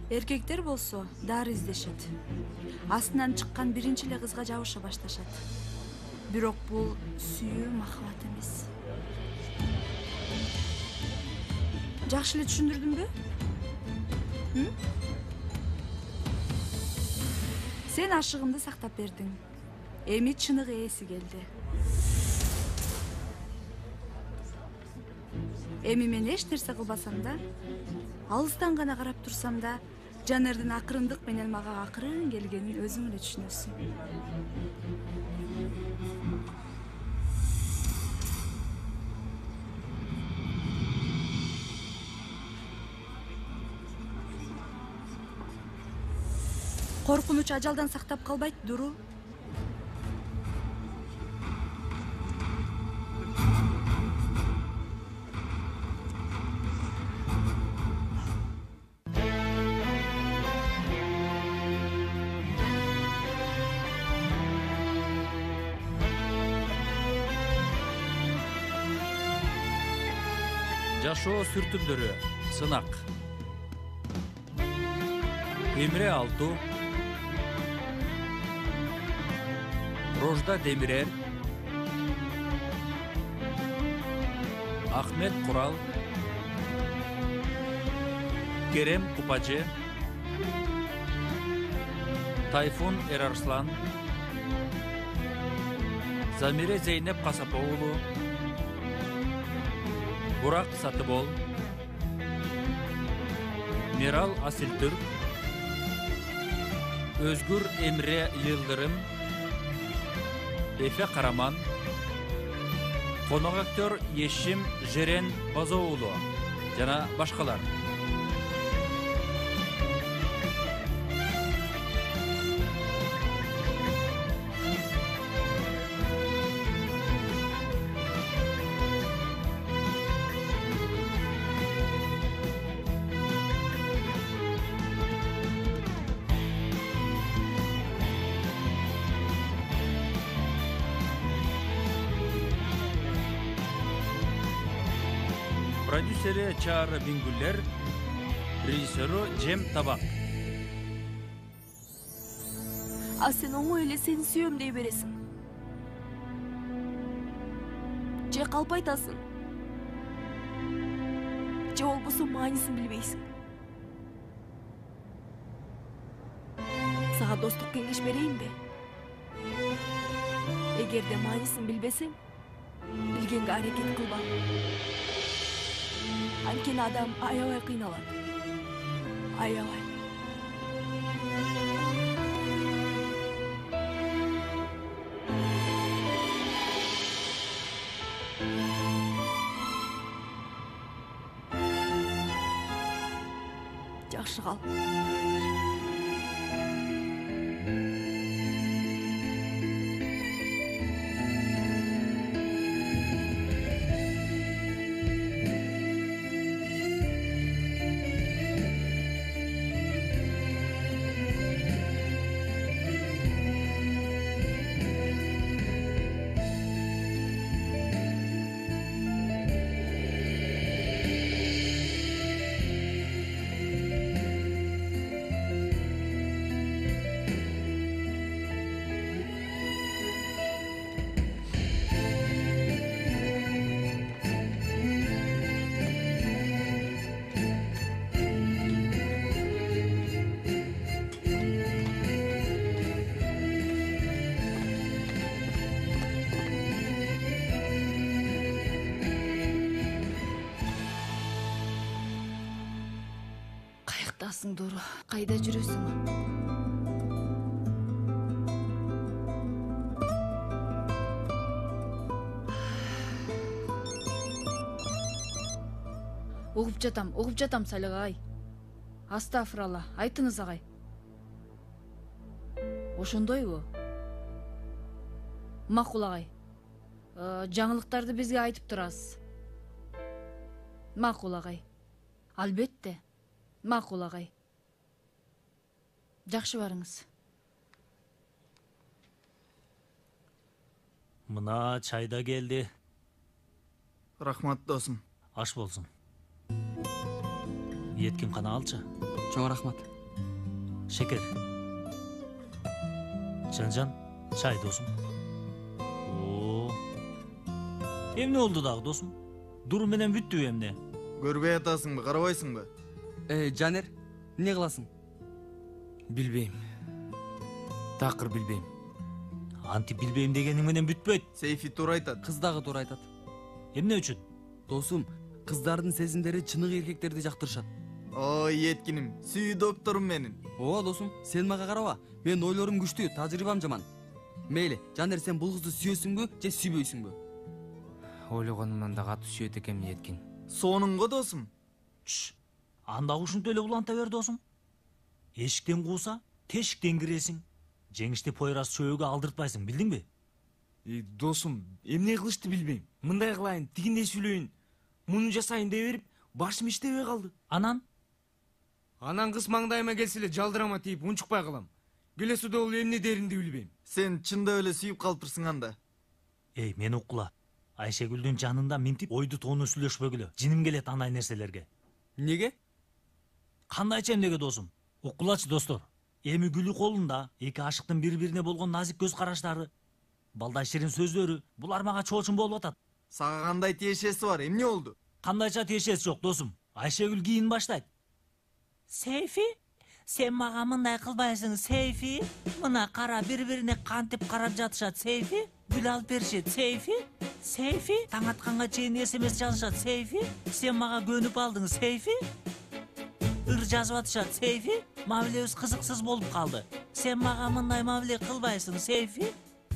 Эркектер болсо дары издешет. Астынан чыккан биринчи эле кызга жабыша башташат. Бирок бул сүйүү махабат эмес. Жакшы эле түшүндүрдүмбү? Сен ашыгымды сактап бердиң. Эми чыныгы ээси келди. Эми мен эч нерсе кылбасам да, алыстан гана карап турсам да, Жанердин акырындык менен мага акырын келгенин өзүң эле түшүнөсүң. Коркунуч ажалдан сактап калбайт, Дуру. Жашоо сүртүмдөрү, сынак. Эмре Алту, Рожда Демирер, Ахмет Курал, Керем Купачы, Тайфун Эрарслан, Замире Зейнеп Касапоулу, Бурак Сатыбол, Мирал Асилтүрк, Өзгүр Эмре Йылдырым, Эфе Караман, конок актер Ешим Жерен Базоулу жана башкалар. Продюсери Чаара Бингүллер, режиссеру Жем Табак. А сен оңой эле сени сүйөм дей бересиң. Же калп айтасың. Же болбосо маанисин билбейсиң. Сага достук кеңеш берейинби? Эгерде маанисин билбесең, билгенге аракет кылба. Анткени адам аябай кыйналат. Аябай. Жакшы кал. Дуру, кайда жүрөсүң? Угуп жатам, Салих агай. Астафыралла, айтыңыз агай. Ошондойбу? Макул агай. Жаңылыктарды бизге айтып турасыз. Макул агай. Албетте. Макул агай. Жакшы барыңыз. Мына чай да келди. Рахмат досым. Аш болсун. Еткин кана алчы. Чоң рахмат. Şeker. Can, çay dostum. Oo. Emne oldu dağ dostum? Durum menen büttü emne. Көрбей атасыңбы, карабайсыңбы? Жанер, эмне кыласың? Билбейм. Такыр билбейм. Анти билбейм дегениң менен бүтпөйт. Сейфи туура айтат. Кыз дагы туура айтат. Эмне үчүн? Досум, кыздардын сезимдери чыныгы эркектерди жактырышат. Ой, еткиним, сүйүү докторум менин. Ооба досум, сен мага караба. Менин ойлорум күчтүү, тажрыйбам жаман. Мейли, Жанер, сен бул кызды сүйөсүңбү же сүйбөйсүңбү? Ойлогонумдан да катуу сүйөт экенмин Еткин. Сонунго досум. Анда ушинтип эле уланта бер досум. Эшиктен кууса, тешиктен киресиң. Жеңишти пойрас чөөгө алдыртпайсың, билдиңби? Досум, эмне кылышты билбейм. Мындай кылайын, тигиндей сүйлөйүн. Муну жасайын деп берип, башым иштебей калды. Анан кыз маңдайыма келсе эле жалдырама тийип унчукпай калам. Келесиде ол эмне деринди билбейм. Сен чындап эле сүйүп калыптырсың анда. Эй, мени уккула. Айшегүлдүн жанында минтип ойду тоону сүйлөшпөгүлө. Жиним келет андай нерселерге. Неге? Кандайча эмнеге досум? Уккулачы достор. Эми Гүлү колунда эки ашыктын бири-бирине болгон назик көз караштары, балдай ширин сөздөрү, булар мага чоочун болуп атат. Сага кандай тиешеси бар, эмне болду? Кандайча тиешеси жок досум. Айшегүл кийин баштайт. Сейфи, сен мага мындай кылбайсың, Сейфи. Мына кара бири-бирине кантип карап жатышат, Сейфи. Гүл алып беришет, Сейфи. Сейфи, таң атканга чейин СМС жазышат, Сейфи. Сен мага көнүп алдың, Сейфи. Ыр жазып атышат, Сейфи. Мамилебиз кызыксыз болуп калды. Сен мага мындай мамиле кылбайсың, Сейфи.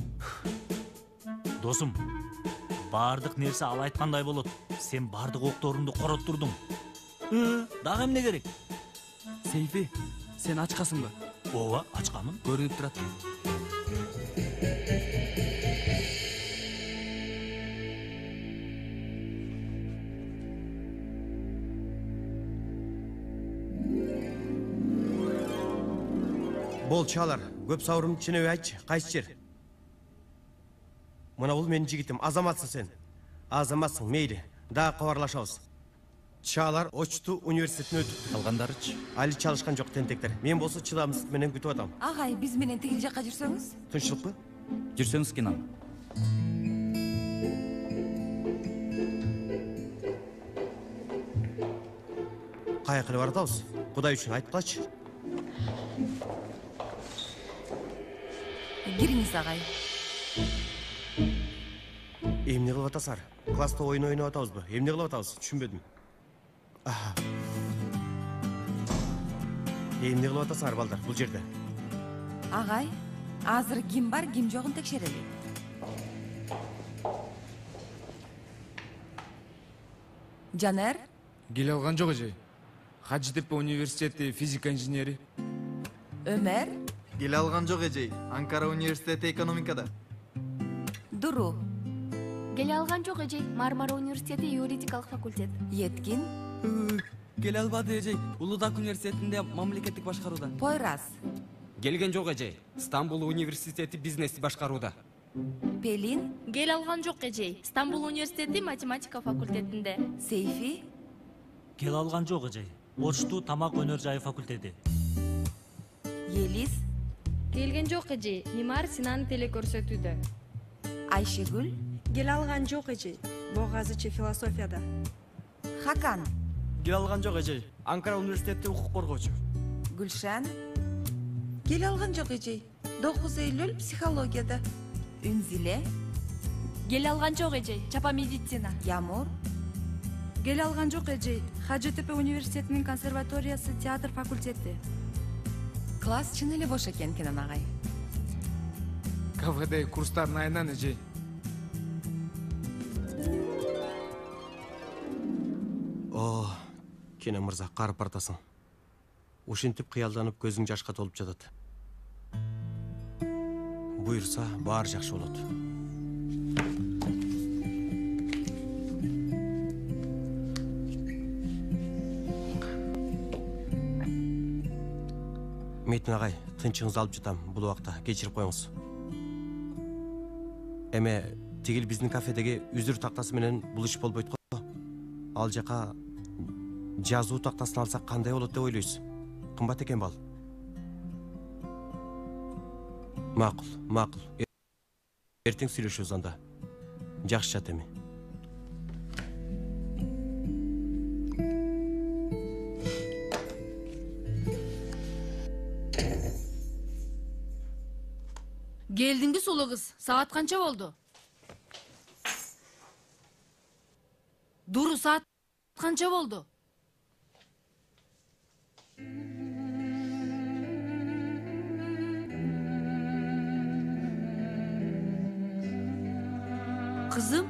Досум, бардык нерсе ал айткандай болот. Сен бардык окторуңду короттурдуң. Дагы эмне керек? Сейфи, сен ачкасыңбы? Ооба, ачкамын. Көрүнүп турат. Бол чалар, көп сауырымды түшүнөбүй айтчы, кайсы жер? Мына бул менин жигитим, азаматсың сен. Азаматсың, мейли, дагы кабарлашабыз. Чалар Очту университетине өтүп. Калгандарычы? Али чалышкан жок тентектер. Мен болсо чыдамсыздык менен күтүп атам. Агай, биз менен тигил жакка жүрсөңүз? Тынччылыкпы? Жүрсөңүз Кинан. Кая кылып баратабыз? Кудай үчүн айтып калчы. Кириңиз, агай. Эмне кылып атасыздар? Класста оюн ойноп атабызбы? Эмне кылып атабыз? Түшүнбөдүм. Эмне кылып атасыңар балдар бул жерде? Агай, азыр ким бар, ким жогун текшерели. Жанер? Келе алган жок эже. Хажитепе университети физика инженери. Өмөр? Келе алган жок эжей. Анкара университети экономикада. Дуру? Келе алган жок эжей. Мармара университети юридикалык факультет. Еткин? Келе албады эжей. Улуудак университетинде мамлекеттик башкарууда. Пойрас? Келген жок эжей. Стамбул университети бизнести башкарууда. Пелин? Келе алган жок эжей. Стамбул университети математика факультетинде. Сейфи? Кел алган жок эжей. Очту тамак өнөр жайы факультети. Елис? Келген жок эжей. Мимар Синан телекөрсөтүүдө. Айшегүл? Келе алган жок эжей. Богазычы философияда. Хакан? Келе алган жок эжей. Анкара университети укук коргоочу. Гүлшан? Келе алган жок эжей. 9 июль психологияда. Үнзиле? Келе алган жок эжей. Чапа медицина. Ямур? Келе алган жок эжей. Хажитепе университетинин консерваториясы театр факультети. Класс чын эле бош экен, Кинан агай. КФД курстарын айынан эжей. О, Кенен мырза, карып бартасың. Ушинтип кыялданып көзүң жашка толуп жатат. Буйрса, баары жакшы болот. Метин агай, тынчыңызды алып жатам бул убакта, кечирип коюңуз. Эме, тигил биздин кафедеги үзүр тактасы менен бул иш болбойт го. Ал жака жазуу тактасын алсак кандай болот деп ойлойсуз? Кымбат экен бал. Макул. Эртең сүйлөшөбүз анда. Жакшы жат эми. Келдиңби сулуу кыз? Саат канча болду? Дуру, саат канча болду? Kızım?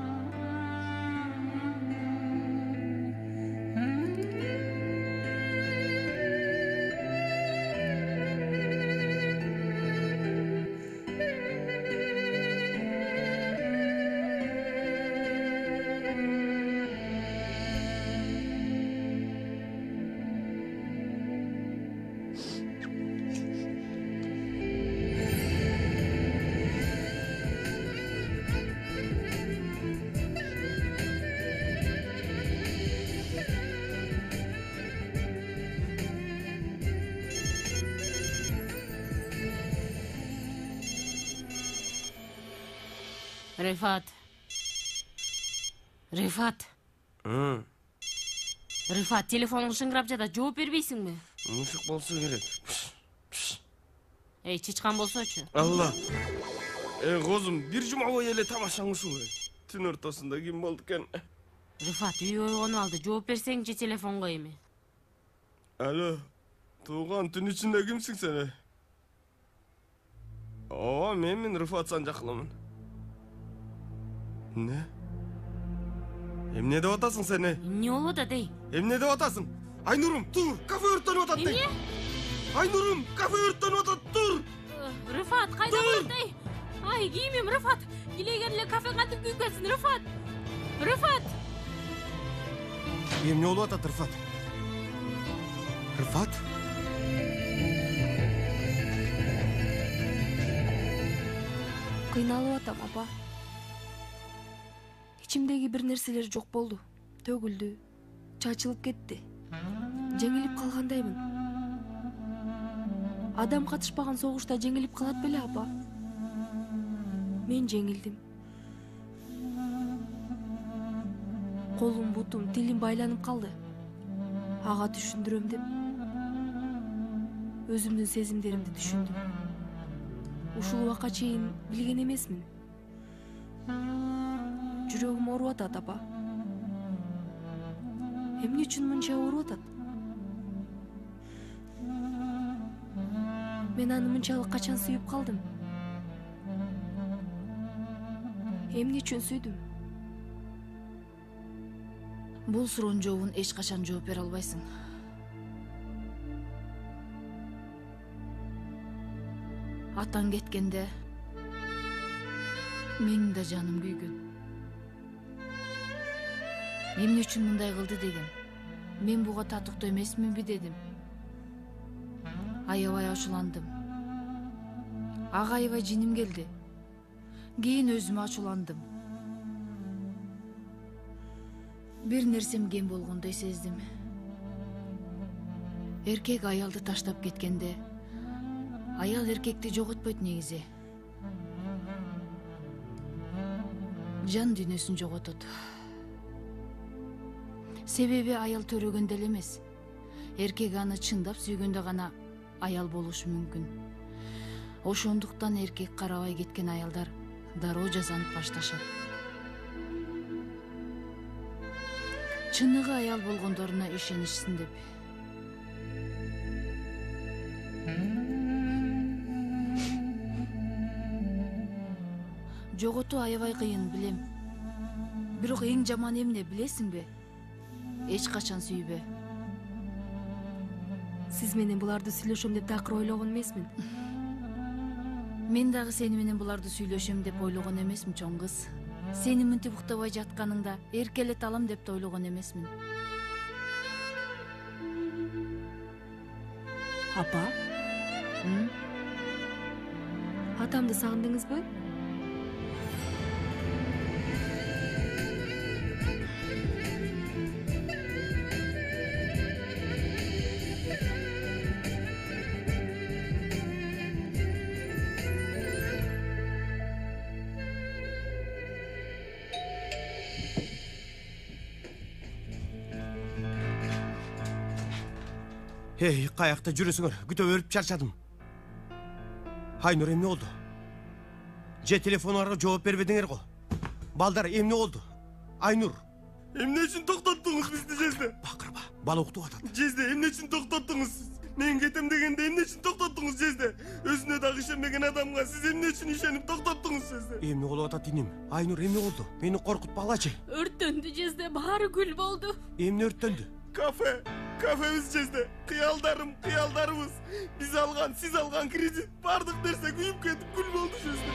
Рифат. Рифат, телефонуң шыңырап жада, жооп бербейсиңби? Мушук болсо керек. Эй, чычкан болсочу. Алла. Козум, бир жума бою эле тамашаң ушул. Түн ортосунда ким болду экен? Рифат, үй ойгонуп алды. Жооп берсеңчи телефонго эми. Алло. Тууган, түн ичинде кимсиң сен? Ооба, мен Рифат Санжакылымын. Не? Эмне деп атасың сен? Эмне болуп атат, эй? Эмне деп атасың? Айнурум, тур, кафе өрттөнүп атат. Эмне? Айнурум, кафе өрттөнүп атат, тур. Рифат, кайда барат, эй? Ай, кийимим, Рифат. Килеген эле кафе кантип күйүп кетсин, Рифат. Рифат. Эмне болуп атат, Рифат? Рифат? Кыйналып атам, апа. İçimdeki bir nerseler жок болду. Төгүлдү. Чачылып кетти. Жеңилип калгандаймын. Адам катышпаган согушта жеңилип калат беле, апа? Мен жеңилдим. Колум, бутум, тилим байланып калды. Ага түшүндүрөм деп. Өзүмдүн сезимдеримди түшүндүм. Ушул убакка чейин билген эмесмин. Жүрөгүм ооруп атат, апа. Эмне үчүн мынча ооруп атат? Мен аны мынчалык качан сүйүп калдым? Эмне үчүн сүйдүм? Бул суроонун жообун эч качан жооп бере албайсың. Атаң кеткенде менин да жаным күйгөн. Эмне үчүн мындай кылды дегем. Мен буга татыктуу эмесминби дедим. Аябай ачууландым. Ага аябай жиним келди. Кийин өзүмө ачууландым. Бир нерсем кем болгондой сездим. Эркек аялды таштап кеткенде, аял эркекти жоготпойт негизи. Жан дүйнөсүн жоготот. Себеби аял төрөгөндө эле эмес. Эркек аны чындап сүйгөндө гана аял болушу мүмкүн. Ошондуктан эркек карабай кеткен аялдар дароо жазанып башташат. Чыныгы аял болгондоруна ишенишсин деп. Жоготуу аябай кыйын, билем. Бирок эң жаман эмне билесиңби? Эч качан сүйбө. Сиз менен буларды сүйлөшөм деп такыр ойлогон эмесмин. Мен дагы сени менен буларды сүйлөшөм деп ойлогон эмесмин, чоң кыз. Сени мынтип уктабай жатканыңда эркелете алам деп да ойлогон эмесмин. Апа? Атамды сагындыңызбы? Эй, каякта жүрөсүңөр? Күтө берип чарчадым. Айнур, эмне болду? Же телефонуңарга жооп бербедиңер го? Балдар, эмне болду? Айнур. Эмне үчүн токтоттуңуз бизди Жезде? Бакырба, бала уктуп атат. Жезде, эмне үчүн токтоттуңуз? Мен кетем дегенде эмне үчүн токтоттуңуз Жезде? Өзүнө дагы ишенбеген адамга сиз эмне үчүн ишенип токтоттуңуз Жезде? Эмне болуп атат иним? Айнур, эмне болду? Мени коркутпагылачы. Өрттөндү Жезде, баары күл болду. Эмне өрттөндү? Кафебиз Жезде. Кыялдарыбыз. Биз алган, сиз алган кредит, бардык нерсе күйүп кетип күл болду Жезде.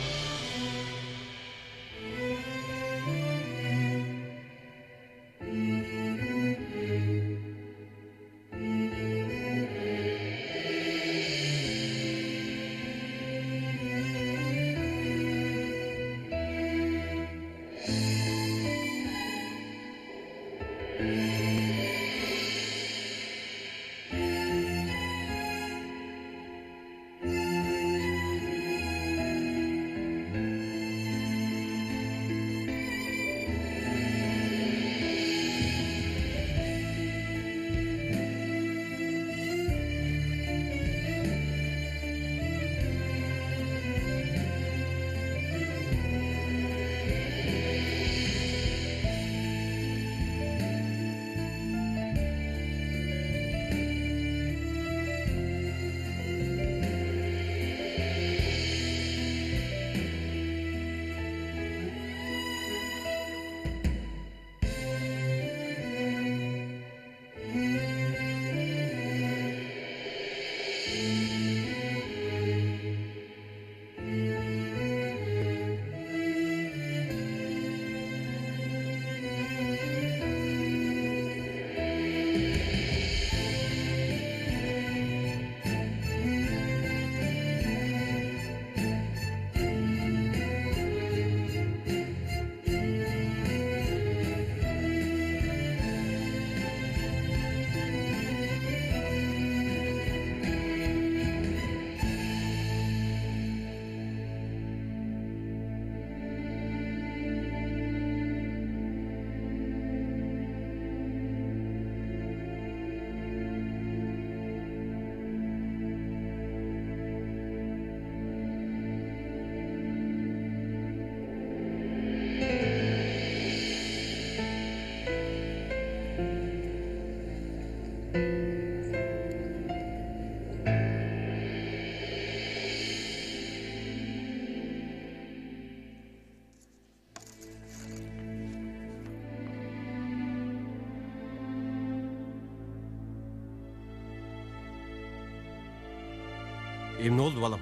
Эмне болду, балам?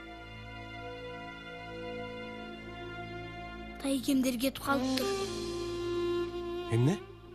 Тайкемдер кетип калыптыр. Эмне?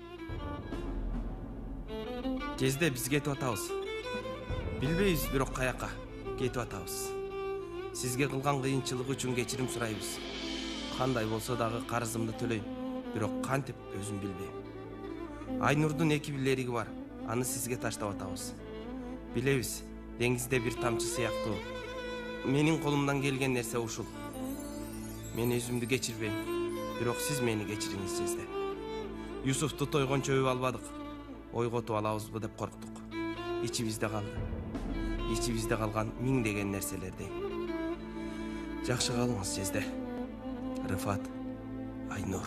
Жезде биз кетип атабыз. Билбейбиз, бирок каяка кетип атабыз. Сизге кылган кыйынчылык үчүн кечирим сурайбыз. Кандай болсо дагы карызымды төлөйм, бирок кантип өзүм билбейм. Айнурдун 2 билериги бар. Аны сизге таштап атабыз. Билебиз, деңизде бир тамчы сыяктуу. Менин колумдан келген нерсе ушул. Мен өзүмдү кечирбейм, бирок сиз мени кечириңиз Жезде. Юсуфту тойгончо өбүп албадык. Ойготуп алабызбы деп корктук. Ичибизде калды. Ичибизде калган миңдеген нерселердей. Жакшы калыңыз Жезде. Рыфат, Айнур.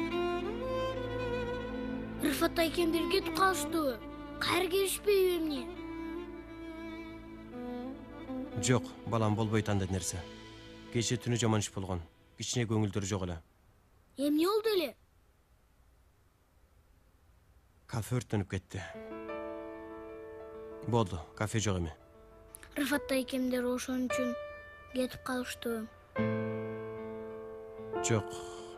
Рыфат айкемдер кетип калыштыбы? Кайра келишпейби эмне? Жок, балам, болбойт андай нерсе. Кече түнү жаман иш болгон. Кичине көңүлдөрү жок эле. Эмне болду эле? Кафе өрттөнүп кетти. Болду, кафе жок эми. Рыфат айкемдер ошон үчүн кетип калыштыбы? Жок.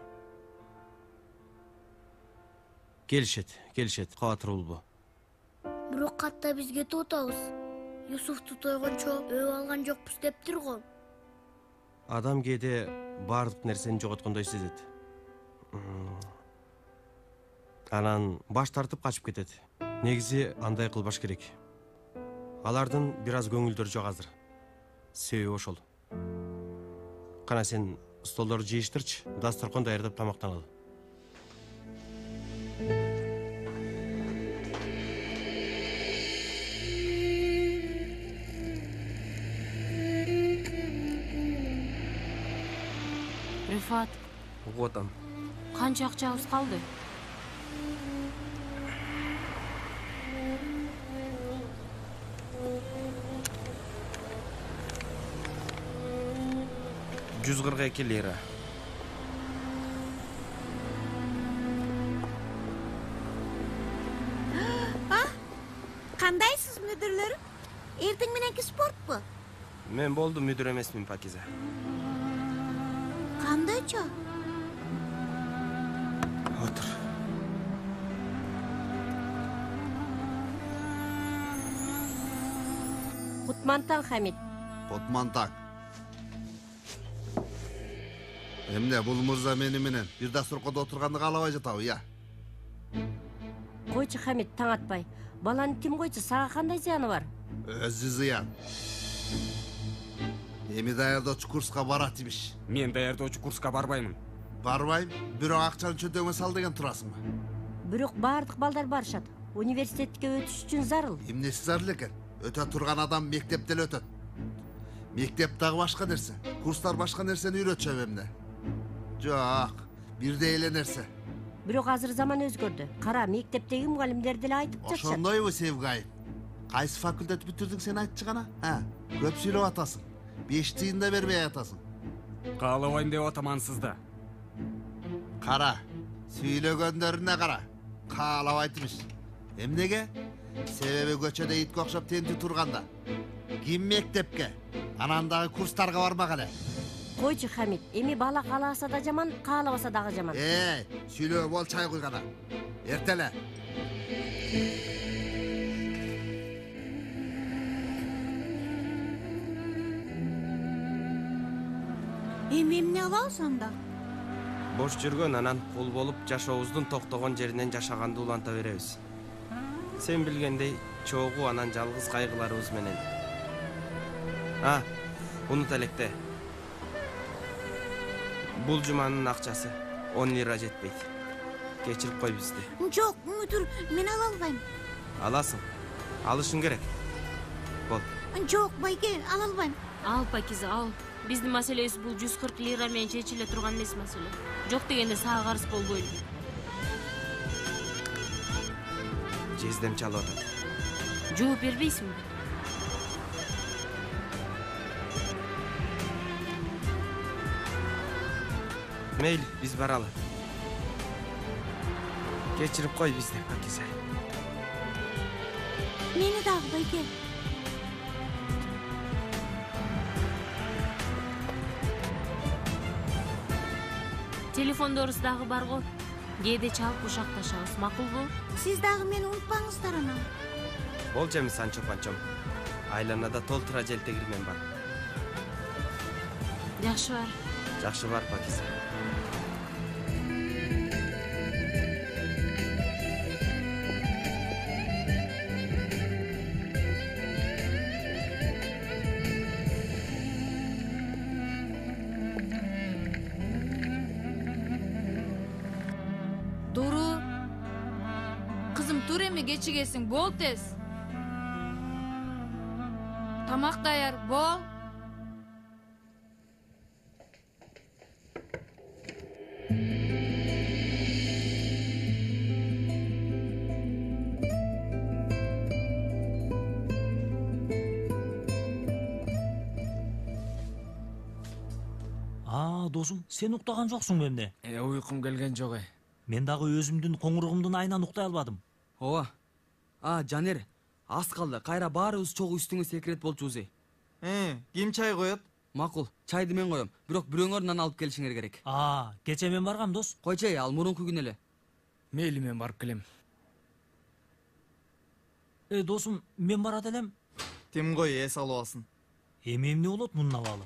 Келишет, кабатырбулбу. Бирок катта биз кетип атабыз. Юсуфту тойгончо өбүп алган жокпуз дептир го. Адам кээде баардык нерсени жоготкондой сезет. Анан баш тартып качып кетет. Негизи андай кылбаш керек. Алардын бир аз көңүлдөрү жок азыр. Себеби ошол. Кана сен столдорду жыйыштырчы, дасторкон даярдап тамактаналы. Рифат, угуп атам. канча акчабыз калды? $142 лира. Кандайсыз мүдүрлөрүм? Эртең мененки спортпу? Мен болду мүдүр эмесмин, Пакиза. Кандайча? Отур. Кутмантан, Хамид. Кутмантан. Эмне бул мырза мени менен бир дасторкондо отурганды каалабай жатабы, я? Койчу, Хамид, таң атпай. Баланы тим койчу, сага кандай зыяны бар? Өзү зыян. Эми даярдоочу курска барат имиш. Мен даярдоочу курска барбаймын. Барбайм, бирок акчаны чөтөңө сал деген турасыңбы? Бирок баардык балдар барышат. Университетке өтүш үчүн зарыл. Эмнеси зарыл экен? Өтө турган адам мектепте эле өтөт. Мектеп дагы башка нерсе. Курстар башка нерсени үйрөтчүбү эмне? Жок, бирдей эле нерсе. Бирок азыр заман өзгөрдү. Кара, мектептеги мугалимдер деле айтып жатышат. Ошондойбу, Севгай? Кайсы факультет бүтүрдүң сен айтчы гана? Көп сүйлөп атасың. 5 тыйын да бербей атасың. Каалабайм деп атамансызда. Кара, сүйлөгөндөрүнө кара. Каалабайт имиш. Эмнеге? Себеби көчөдө итке окшоп тентүү турганда. Ким мектепке? Анан дагы курстарга бармак эле. Койчу, Хамид, эми бала кааласа да жаман, каалабаса дагы жаман. Сүйлөө бол, чай куйгана. Эртеле. Эми эмне кылабыз анда? Бош жүргөн, анан кул болуп жашообуздун токтогон жеринен жашаганды уланта беребиз. Сен билгендей, чогуу анан жалгыз кайгыларыбыз менен. Унут электе. Бул жуманын акчасы 10 лира жетпейт. Кечирип кой бизди. Жок, мүдүр, мен ала албайм. Аласың. Алышың керек. Бол. Жок, байке, ала албайм. Ал, Пакиза, ал. Биздин маселебиз бул 140 лира менен чечиле турган эмес маселе. Жок дегенде сага карыз болбойлу. Жездем чалып атат. Жооп бербейсиңби? Мейли, биз баралы. Кечирип кой бизди, Пакиза. Мени дагы, байке. Телефондорубуз дагы бар го. Кээде чалып кушакташабыз, макулбу? Сиз дагы мени унутпаңыздар анан. Болчу эми Санчо Панчом. Айланада толтура желтегирмен бар. Жакшы бар. Жакшы бар, Пакиза. Дуру. Кызым, тур эми кечигесиң, бол тез. Тамак даяр, бол. Досум, сен уктаган жоксуңбу эмне? Уйкум келген жок. Мен дагы өзүмдүн коңуругумдун айынан уктай албадым. Ооба. Жанер, аз калды. Кайра баарыбыз чогуу үстүңө секирет болчубуз. Ким чай коет? Макул, чайды мен коем. Бирок бирөөңөрдөн алып келишиңер керек. Кече мен баргам, дос. Койчу, ал мурунку күн эле. Мейли, мен барып келем. Досум, мен барат элем. Тим кой, эс алып алсын. Эми эмне болот мунун абалы?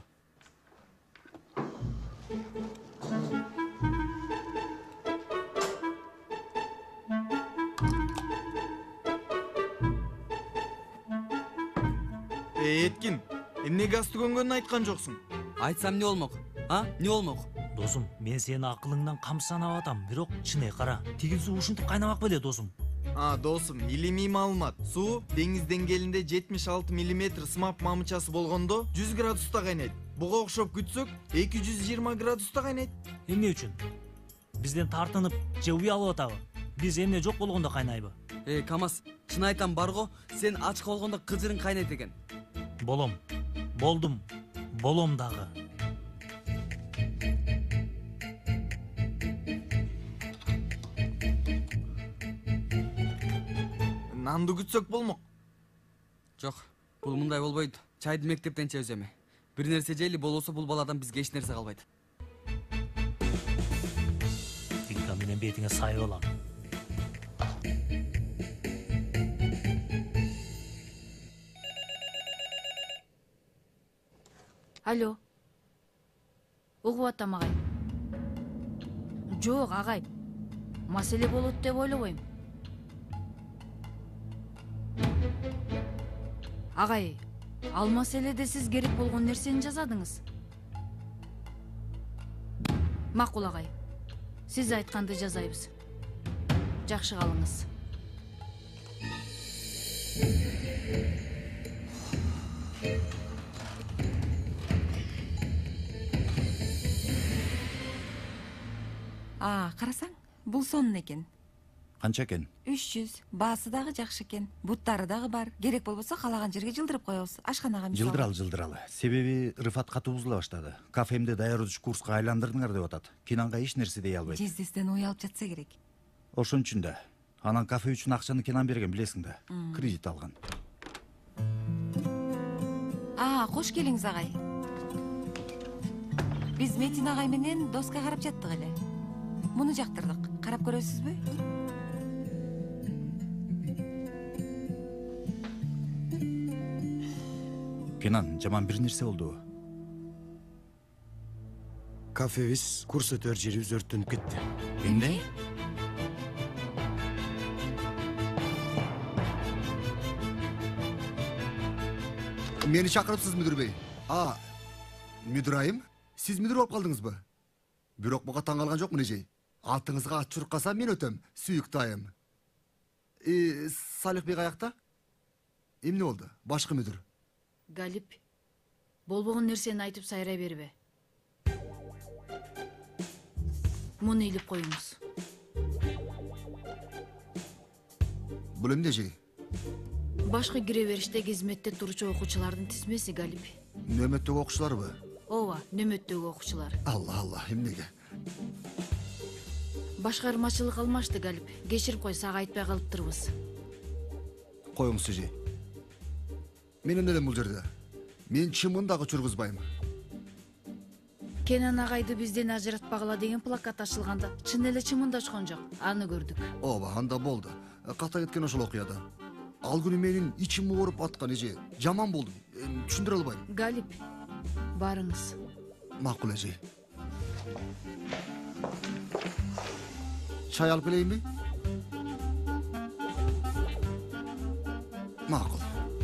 Эткин, эмнеге ас түгөнгөнүн айткан жоксуң? Айтсам не болмок? Не болмок? Досум, мен сени акылыңдан камсанап атам, бирок чыны кара. Тигил суу ушинтип кайнамак беле, досум. Досум, илимий маалымат. Суу деңиз деңгээлинде 76 мм сымап мамычасы болгондо 100 градуста кайнайт. Буга окшоп күтсөк 220 градуста кайнайт. Эмне үчүн? Бизден тартынып же уялып атабы? Биз эмне жок болгондо кайнайбы? Камаз, чын айтам барго, сен ачык болгондо кыжырың кайнайт экен. Болом. Болдум. Болом дагы. Нанды күтсөк болмок. Жок, бул мындай болбойт. Чайды мектептен чебиз эми. Бир нерсе жейли, болбосо бул баладан бизге эч нерсе калбайт. Тинка менен бетиңе сай болам. Алло. Угуп атам агай. Жок, агай. Маселе болот деп ойлобойм. Агай, ал маселеде сиз керек болгон нерсени жазадыңыз. Макул агай. Сиз айтканды жазайбыз. Жакшы калыңыз. Карасаң, бул сонун экен. Канча экен? 300. Баасы дагы жакшы экен. Буттары дагы бар. Керек болбосо каалаган жерге жылдырып коебуз. Ашканага мисалы. Жылдыралы. Себеби Рыфат катуу бузула баштады. Кафемди даярдооч курска айландырдыңар деп атат. Кенанга эч нерсе дей албайт. Жездесинен уялып жатса керек. Ошон үчүн да. Анан кафе үчүн акчаны Кенан берген, билесиң да. Кредит алган. Кош келиңиз агай. Биз Метин агай менен доска карап жаттык эле. Муну жактырдык. Карап көрөсүзбү? Кенан, жаман бир нерсе болдубу? Кафебиз, курс өтөр жерибиз өрттөнүп кетти. Эмне? Мени чакырыпсыз, мүдүр бей. Мүдүр айым, сиз мүдүр болуп калдыңызбы? Бирок буга таң калган жокмун эжей. Алтыңызга ат чуркаса мен өтөм, сүйүктүү айым. Салих бей каякта? Эмне болду? Башкы мүдүр. Галип, болбогон нерсени айтып сайрай бербе. Муну илип коюңуз. Бул эмне эжей? Башкы кире бериште кызметте турчу окуучулардын тизмеси, Галип. Нөмөттөгү окуучуларбы? Ооба, нөмөттөгү окуучулар. Алла, эмнеге? Башкармачылык алмашты, Галип. Кечирип кой, сага айтпай калыптырбыз. Коюңуз эжей. Мен эмнеден бул жерде? Мен чымын дагы чургузбайм. Кенан агайды бизден ажыратпагыла деген плакат ачылганда чын эле чымында учкан жок. Аны көрдүк. Ооба, анда болду. Ката кеткен ошол окуяда. Ал күнү менин ичим ооруп аткан эже. Жаман болдум. Түшүндүрө албайм. Галип, барыңыз. Макул эже. Чай алып келейинби? Макул.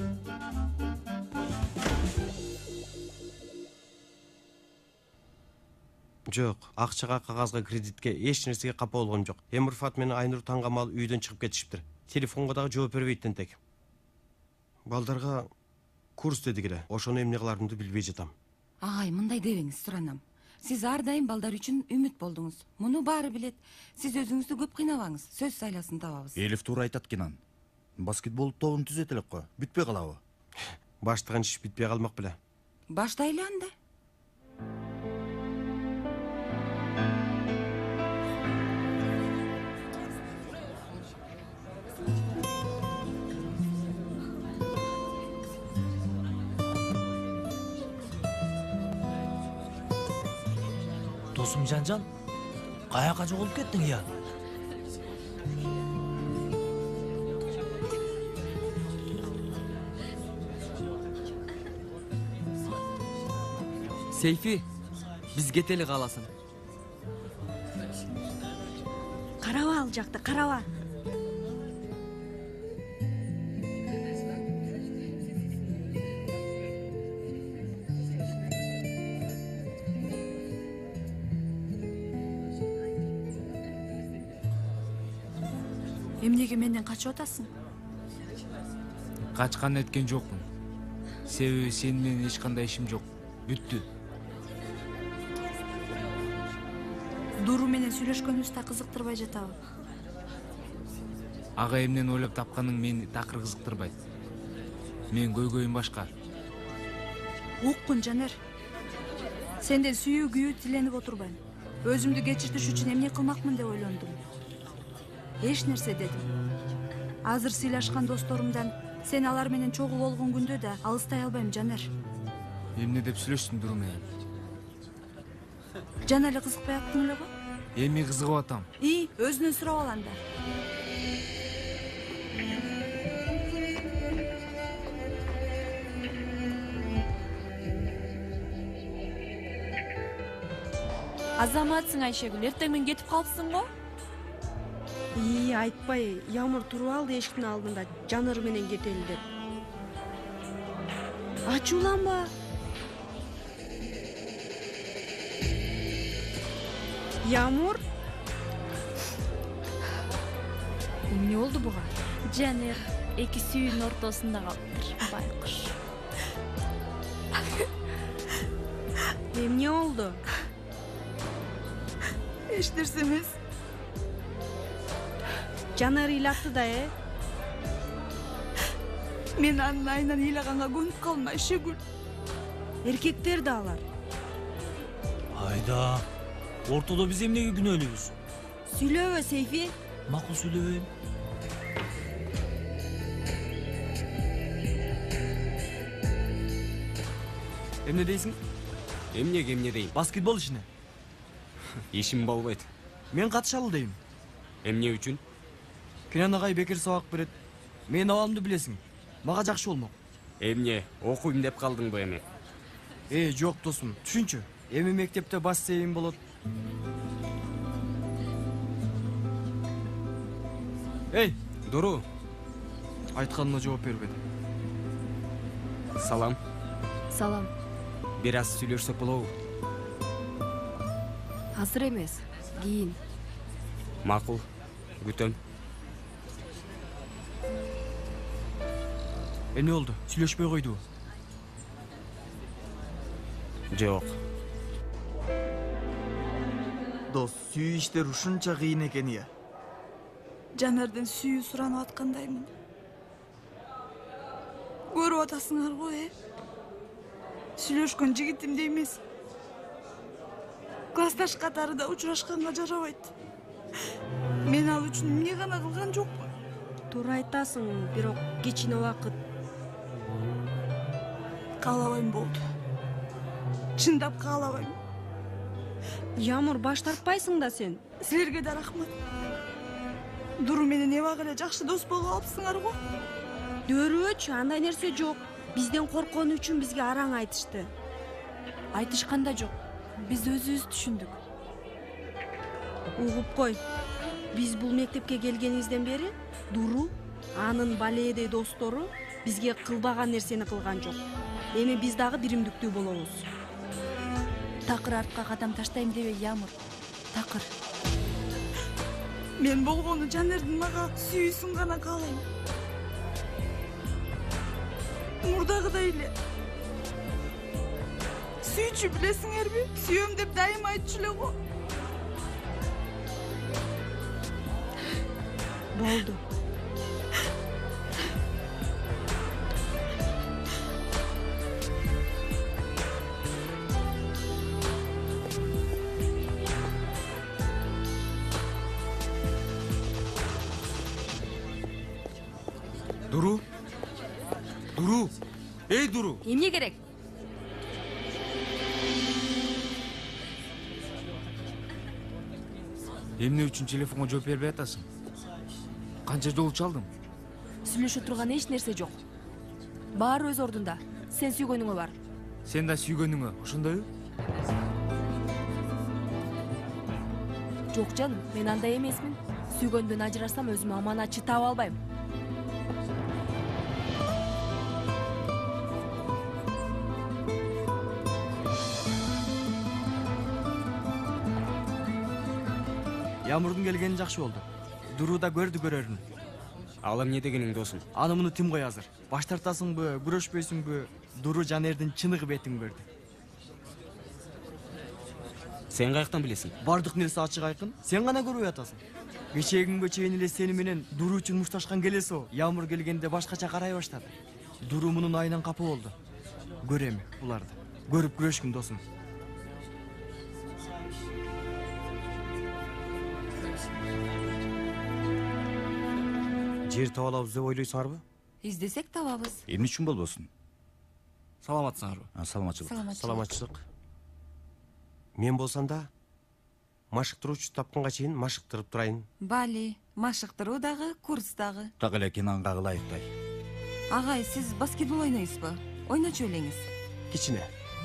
Жок, акчага, кагазга, кредитке эч нерсеге капа болгон жок. Эми Рыфат менен Айнур таңгамал үйдөн чыгып кетишиптир. Телефонго дагы жооп бербейт тентек. Балдарга курс дедик эле. Ошону эмне кыларымды билбей жатам. Агай, мындай дебеңиз, суранам. Сиз ар дайым балдар үчүн үмүт болдуңуз. Муну баары билет. Сиз өзүңүздү көп кыйнабаңыз. Сөз сайласын табабыз. Элиф туура айтат, Кенан. Баскетбол тобун түзөт элек го. Бүтпөй калабы? Баштаган иш бүтпөй калмак беле. Баштайлы анда. Досум Жанжан, каяка жоголуп кеттиң я? Сейфи, биз кетели кааласын. Караба ал жакты, караба. Эмнеге менден качып атасың? Качкан эткен жокмун. Себеби сени менен эч кандай ишим жок. Бүттү. Дуру менен сүйлөшкөнүбүз да кызыктырбай жатабы? Ага эмнени ойлоп тапканың мени такыр кызыктырбайт. Мен көйгөйүм башка. Уккун Жанер. Сенден сүйүү күйүү тиленип отурбайм. Өзүмдү кечиртиш үчүн эмне кылмакмын деп ойлондум. Эч нерсе дедим. Азыр сыйлашкан досторумдан сен алар менен чогуу болгон күндө да алыстай албайм, Жанер. Эмне деп сүйлөштүң Дуру менен? Жана эле кызыкпай аттың эле го? Эми кызыгып атам. Өзүнөн сурап ал анда. Азаматсың Айшегүл, эртең менен кетип калыпсың го? Айтпай, Ямыр туруп алды эшиктин алдында Жаныр менен кетели деп. Ачууланба. Ямыр? Эмне болду буга? Жанер эки сүйүүнүн ортосунда калыптыр, байкуш. Эмне болду? Эч нерсе эмес. Жанар ыйлатты да, Мен анын айынан ыйлаганга көнүп калдым, Айшегүл. Эркектер да алар. Айда. Ортодо биз эмнеге күнөөлүүбүз? Сүйлөбө, Сейфи. Макул сүйлөбөйм. Эмне дейсиң? Эмнеге эмне дейм? Баскетбол ишине. Ишим болбойт. Мен катышалы дейм. Эмне үчүн? Кенен агай бекер сабак берет. Мен абалымды билесиң. Мага жакшы болмок. Эмне, окуйм деп калдыңбы эми? Жок досум, түшүнчү. Эми мектепте бассейн болот. Дуру. Айтканыма жооп бербеди. Салам. Салам. Бир аз сүйлөшсөк болобу? Азыр эмес, кийин. Макул. Күтөм. Эмне болду? Сүйлөшпөй койдубу? Жок. Дос, сүйүү иштер ушунча кыйын экен я. Жанардан сүйүү суранып аткандаймын. Көрүп атасыңар го, Сүйлөшкөн жигитимде эмес. Классташ катарында учурашканга жарабайт. Мен ал үчүн эмне гана кылган жокмун. Туура айтасың, бирок кичине убакыт. Каалабайм болду. Чындап каалабайм. Ямыр, баш тартпайсың да сен. Силерге да рахмат. Дуру менен эбак эле жакшы дос болуп алыпсыңар го. Дөөрөчү, андай нерсе жок. Бизден корккону үчүн бизге араң айтышты. Айтышканда жок. Биз өзүбүз түшүндүк. Угуп кой. Биз бул мектепке келгенибизден бери Дуру, анын балээдей достору бизге кылбаган нерсени кылган жок. Эми биз дагы биримдиктүү болобуз. Такыр артка кадам таштайм дебе, Ямыр. Такыр. Мен болгону Жанердин мага сүйүүсүн гана каалайм. Мурдагыдай эле. Сүйчү билесиңерби? Сүйөм деп дайым айтчу эле го. Болду. Дуру? Дуру? Дуру? Эмне керек? Эмне үчүн телефонго жооп бербей атасың? Канча жолу чалдым? Сүйлөшө турган эч нерсе жок. Баары өз ордунда. Сен сүйгөнүңө бар. Сен да сүйгөнүңө, ошондойбу? Жок жаным, мен андай эмесмин. Сүйгөндөн ажырасам өзүмө аманат чытап албайм. Ямырдын келгени жакшы болду. Дуру да көрдү көрөрүн. Ал эмне дегениң досум? Аны муну тим кой азыр. Баш тартасыңбы, күрөшпөйсүңбү? Дуру Жанердин чыныгы бетиң берди. Сен каяктан билесиң? Бардык нерсе ачык айкын. Сен гана көрбөй атасың. Кечегиңге чейин эле сени менен Дуру үчүн мушташкан келеси о. Ямыр келгенде башкача карай баштады. Дуру мунун айынан капы болду. Көрөм буларды. Көрүп күрөшкүн досум. Жер таба алабыз деп ойлойсуңарбы? Издесек табабыз. Эмне үчүн болбосун? Саламатсыңарбы? Саламатчылык. Саламатчылык. Мен болсам да машыктыруучу тапканга чейин машыктырып турайын. Бали, машыктыруу дагы, курс дагы. Так эле Кинанга ылайыктай. Агай, сиз баскетбол ойнойсузбу? Ойночу элеңиз. Кичине.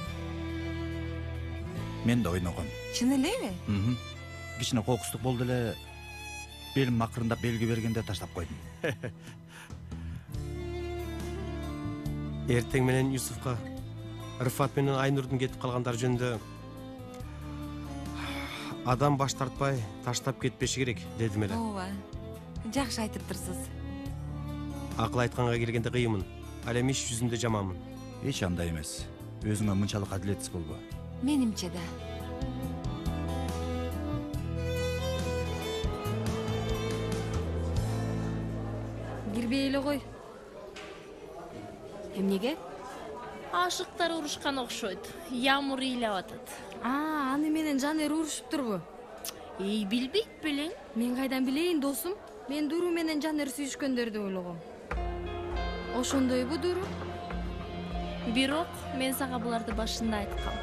Мен да ойногом. Чын элеби? Кичине кокустук болду эле. Белим акырындап белги бергенде таштап койдум. Эртең менен Юсуфка Рыфат менен Айнурдун кетип калгандары жөнүндө адам баш тартпай таштап кетпеши керек дедим эле. Ооба. Жакшы айтыптырсыз. Акыл айтканга келгенде кыйынмын. Ал эми иш жүзүндө жаманмын. Эч андай эмес. Өзүңө мынчалык адилетсиз болбо. Менимче да. Кирбей эле кой. Эмнеге? Ашыктар урушкан окшойт. Ямыр ыйлап атат. Аны менен Жанер урушуптурбу? Билбейт белең. Мен кайдан билейин, досум? Мен Дуру менен Жанер сүйүшкөндөрдү ойлогом. Ошондойбу, Дуру? Бирок мен сага буларды башында айткам.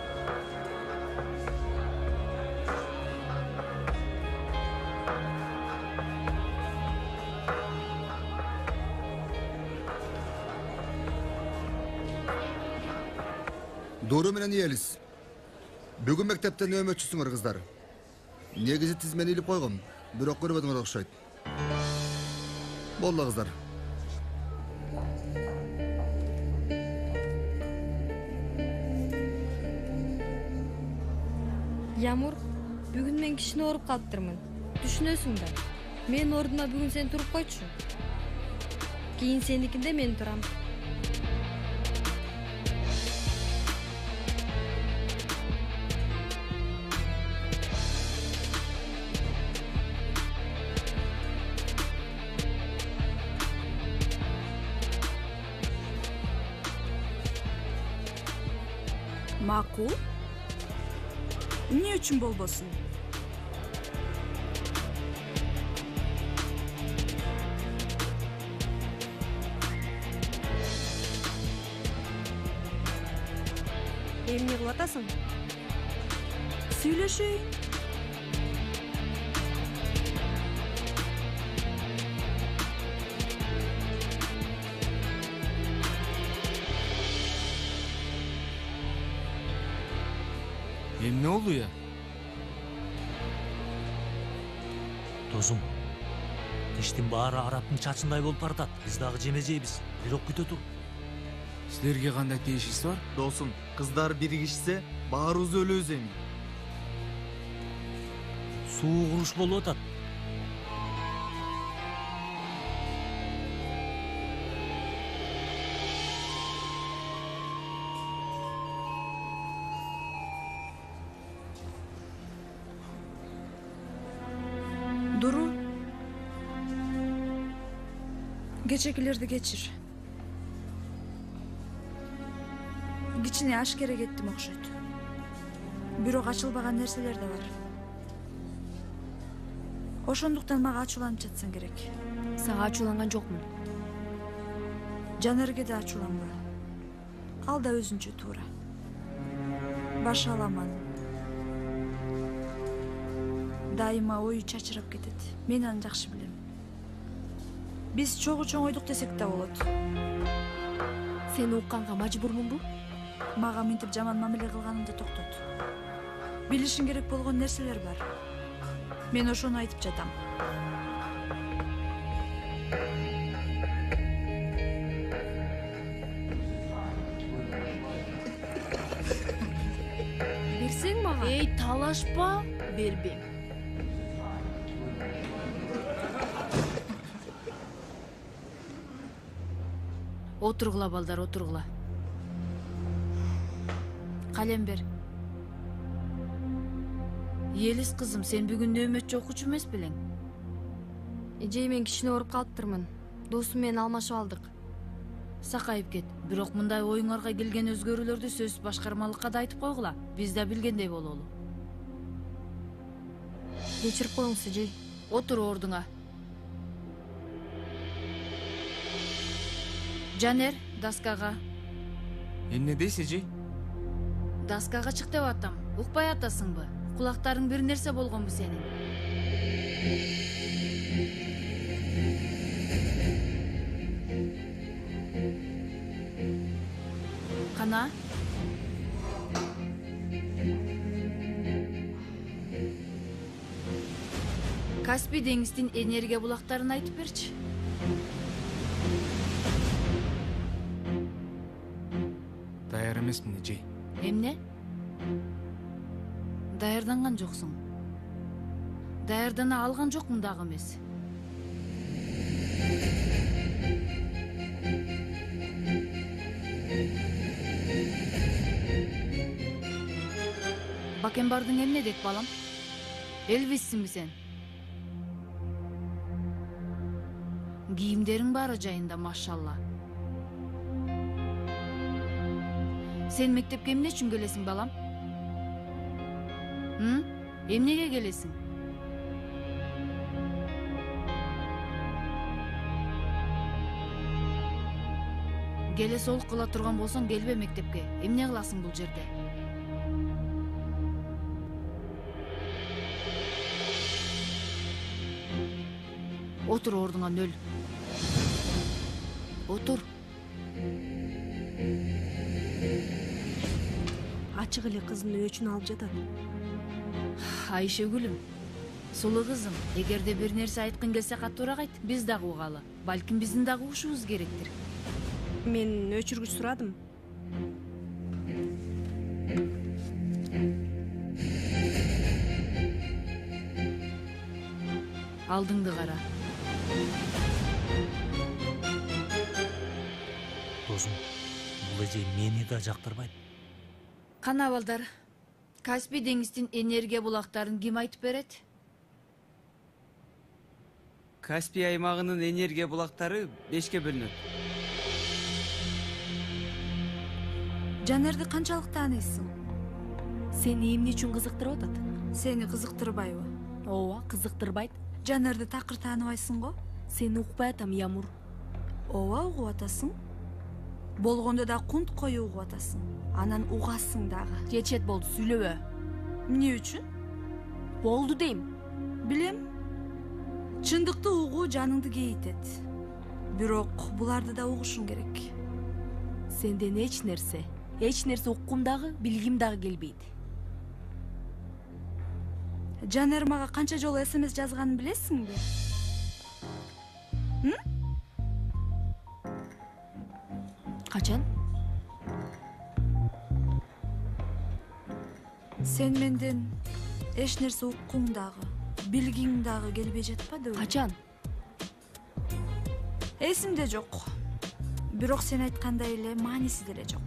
Дуру менен Елис. Бүгүн мектептен нөмөтчүсүңөр кыздар. Негизи тизмени илип койгом, бирок көрбөдүңөр окшойт. Болду кыздар. Ямур, бүгүн мен кичине ооруп калыптырмын. Түшүнөсүң да. Мен ордуна бүгүн сен туруп койчу. Кийин сеникинде мен турам. Макул? Эмне үчүн болбосун? Эмне кылып атасың? Сүйлөшөйүн. Эмне болду я? Досум, тиштин баары Арабтын чачындай болуп баратат. Биз дагы жеме жейбиз. Бирок күтө тур. Силерге кандай тийишиңиз бар? Досум, кыздар биригишсе, баарыбыз өлөбүз эми. Суу куруш болуп атат. Дуру. Кечекилерди кечир. Кичине аш керек еттим окшойт. Бирок ачылбаган нерселер да бар. Ошондуктан мага ачууланып жатсаң керек. Сага ачууланган жокмун. Жанерге да ачууланба. Ал да өзүнчө туура. Баш аламан. Дайыма ою чачырап кетет. Мен аны жакшы билем. Биз чогуу чоңойдук десек да болот. Сени укканга мажбурмунбу? Мага мынтип жаман мамиле кылганымды токтот. Билишиң керек болгон нерселер бар. Мен ошону айтып жатам. Берсең мага? Талашпа, бербейм. Отургула балдар, отургула. Калем бер. Елис кызым, сен бүгүн нөөмөтчү окуучу эмес белең? Эжей, мен кичине ооруп калыптырмын. Досум менен алмашып алдык. Сакайып кет. Бирок мындай оюңарга келген өзгөрүүлөрдү сөз башкармалыкка да айтып койгула. Биз да билгендей бололу. Кечирип коюңуз, эжей. Отур ордуңа. Жанер, доскага. Эмне дейсиз, эжей? Доскага чык деп атам. Укпай атасыңбы? Кулактарың бир нерсе болгонбу сенин? Кана? Каспий деңиздин энергия булактарын айтып берчи. Даяр эмесмин, эжей. Эмне? Даярданган жоксуң. Даярдана алган жокмун дагы эмес. Бакенбардың эмне дейт, балам? Элвиссиңби сен? Кийимдериң баары жайында, машалла. Сен мектепке эмне үчүн келесиң, балам? Эмнеге келесиң? Келе сол кыла турган болсоң, келбе мектепке. Эмне кыласың бул жерде? Отур ордуңа, нөл. Отур. Ачык эле кыздын өчүн алып жатат. Айшегүлүм, сулуу кызым, эгерде бир нерсе айткың келсе катуураак айт, биз дагы угалы. Балким биздин дагы угушубуз керектир. Мен өчүргүч сурадым. Алдыңды кара. Досум, бул эже мени да жактырбайт. Кана балдар, Каспий деңиздин энергия булактарын ким айтып берет? Каспий аймагынын энергия булактары 5ке бөлүнөт. Жанерди канчалык тааныйсың? Сени эмне үчүн кызыктырып атат? Сени кызыктырбайбы? Ооба, кызыктырбайт. Жанерди такыр тааныбайсың го? Сени укпай атам, Ямур. Ооба, угуп атасың. Болгондо да кунт кою угуп атасың. Анан угасың дагы. Чечет болду, сүйлөбө. Эмне үчүн? Болду дейм. Билем. Чындыкты угуу жаныңды кейитет. Бирок буларды да угушуң керек. Сенден эч нерсе уккум дагы, билгим дагы келбейт. Жанер мага канча жолу СМС жазганын билесиңби? Качан? Сен менден эч нерсе уккуң дагы, билгиң дагы келбей жатпадыбы? Качан? Эсимде жок. Бирок сен айткандай эле мааниси деле жок.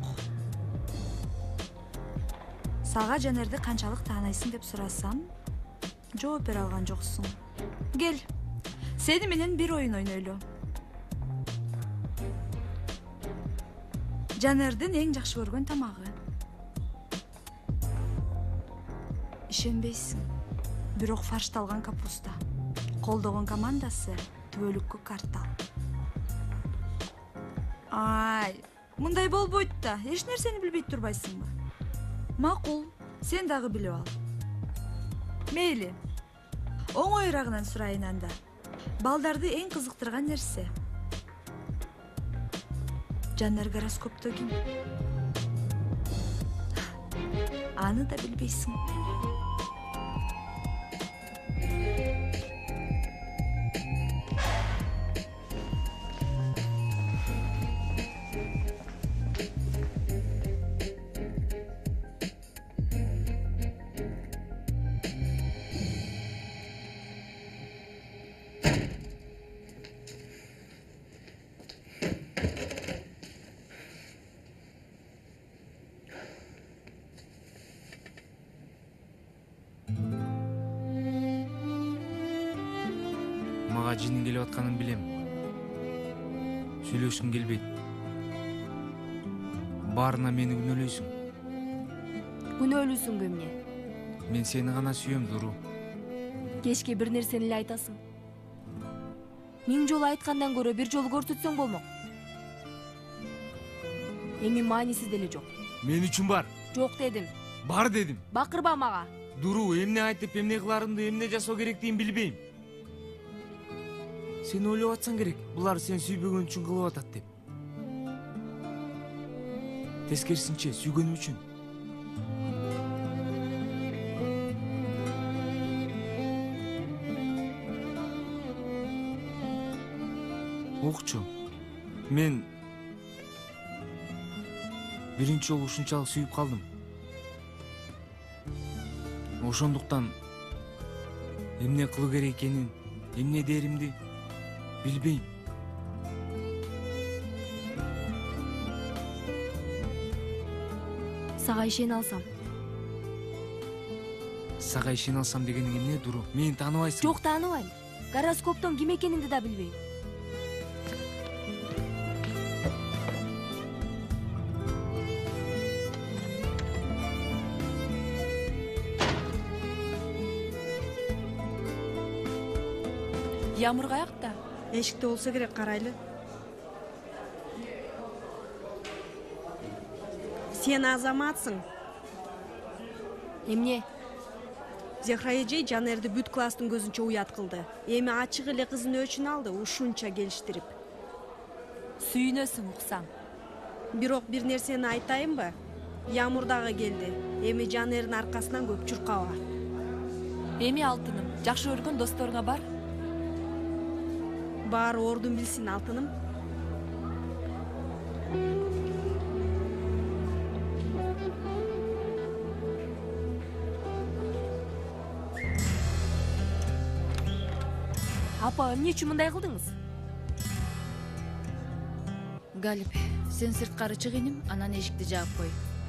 Сага Жанерди канчалык таанайсың деп сурасам, жооп бере алган жоксуң. Кел, сени менен бир оюн ойнойлу. Жанердин эң жакшы көргөн тамагы. Ишенбейсиң, бирок фаршталган капуста. Колдогон командасы түбөлүккө картал. Ай, мындай болбойт да, эч нерсени билбей турбайсыңбы? Макул, сен дагы билип ал. Мейли, оңоюрагынан сурайын анда. Балдарды эң кызыктырган нерсе. Жанер гороскопту ким? Аны да билбейсиң. жинин келип атканын билем. Сүйлөшкүм келбейт. Баарына мени күнөөлөйсүң. Күнөөлүүсүңбү эмне? Мен сени гана сүйөм, Дуру. Кечке бир нерсени эле айтасың. Миң жолу айткандан көрө бир жолу көрсөтсөң болмок. Эми мааниси деле жок. Мен үчүн бар. Жок дедим. Бар дедим. Бакырба мага. Дуру, эмне айтып, эмне кыларымды, эмне жасоо керектигин билбейм. Сен ойлоп атсаң керек, булар сен сүйбөгөн үчүн кылып атат деп. Тескерисинче, сүйгөнүм үчүн. Укчу, мен биринчи жолу ушунчалык сүйүп калдым. Ошондуктан эмне кылуу керек экенин, эмне дээримди билбейм. Сага ишене алсам. Сага ишене алсам дегениң эмне, Дуру? Мени тааныбайсың. Жок, тааныбайм. Гороскоптон ким экениңди да билбейм. Ямыр каякта? Эшикте болсо керек, карайлы. Сен азаматсың. Эмне? Зехра эжей Жанерди бүт класстын көзүнчө уят кылды. Эми ачык эле кызын өчүн алды, ушунча келиштирип. Сүйүнөсүң уксаң. Бирок бир нерсени айтайынбы? Ямыр дагы келди. Эми Жанердин аркасынан көп чуркаба. Эми алтыным, жакшы көргөн досторуңа бар. Баары ордун билсин, алтыным. Апа, эмне үчүн мындай кылдыңыз? Галип, сен сырткары чык иним, анан эшикти жаап кой.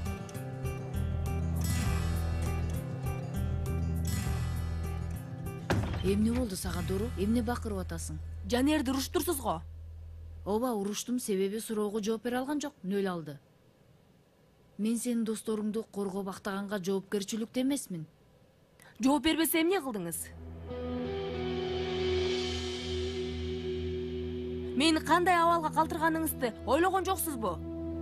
Эмне болду сага, Дуру? Эмне бакырып атасың? Жанерди уруштурсуз го. Ооба, уруштум, себеби суроого жооп бере алган жок, нөл алды. Мен сенин досторуңду коргоп актаганга жоопкерчиликтүү эмесмин. Жооп бербесе эмне кылдыңыз? Мени кандай абалга калтырганыңызды ойлогон жоксузбу?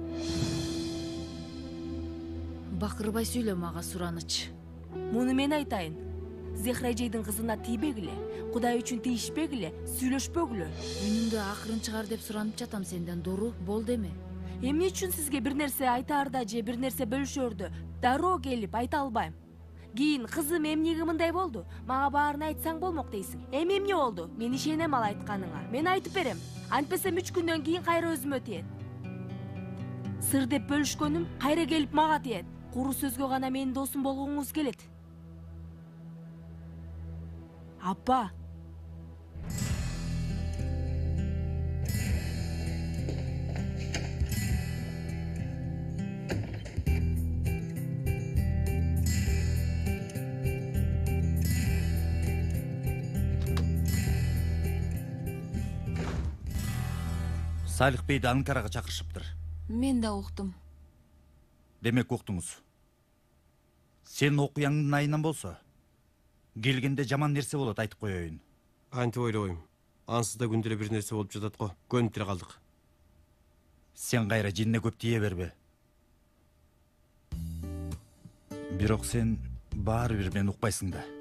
Бакырбай сүйлө мага, Сураныч. Муну мен айтайын. Зехра эжейдин кызына тийбегиле, Кудай үчүн тийишпегиле, сүйлөшпөгүлө. Үнүңдү акырын чыгар деп суранып жатам сенден, Дуру, бол деме. Эмне үчүн сизге бир нерсе айтаарда же бир нерсе бөлүшөрдө дароо келип айта албайм. Кийин кызым эмнеге мындай болду? Мага баарын айтсаң болмок дейсиң. Эми эмне болду? Мен ишенем ал айтканыңа. Мен айтып берем. Антпесем 3 күндөн кийин кайра өзүмө тиет. Сыр деп бөлүшкөнүм кайра келип мага тиет. Куру сөзгө гана менин досум болгоңуз келет. Апа. Салих Бейди Анкарага чакырышыптыр. Мен да уктум. Демек уктуңуз. Сен окуяңдын айынан болсо, келгенде жаман нерсе болот, айтып коеюн. Антип ойлойм. Ансыз да күндө бир нерсе болуп жатат го. Көнүп деле калдык. Сен кайра жинне көп тие бербе. Бирок сен баары бир мени укпайсың да.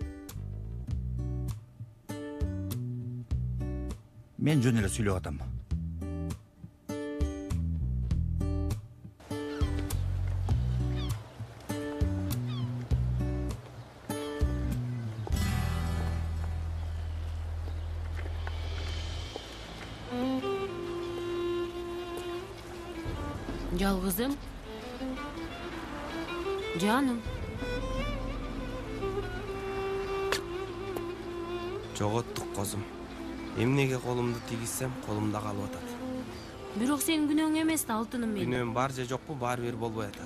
Мен жөн эле сүйлөп атам. Жалгызым. Жаным. Жоготтук козум. Эмнеге колумду тийгизсем, колумда калып атат. Бирок сенин күнөөң эмес да, алтыным менин. Күнөөм бар же жокпу, баары бир болбой атат.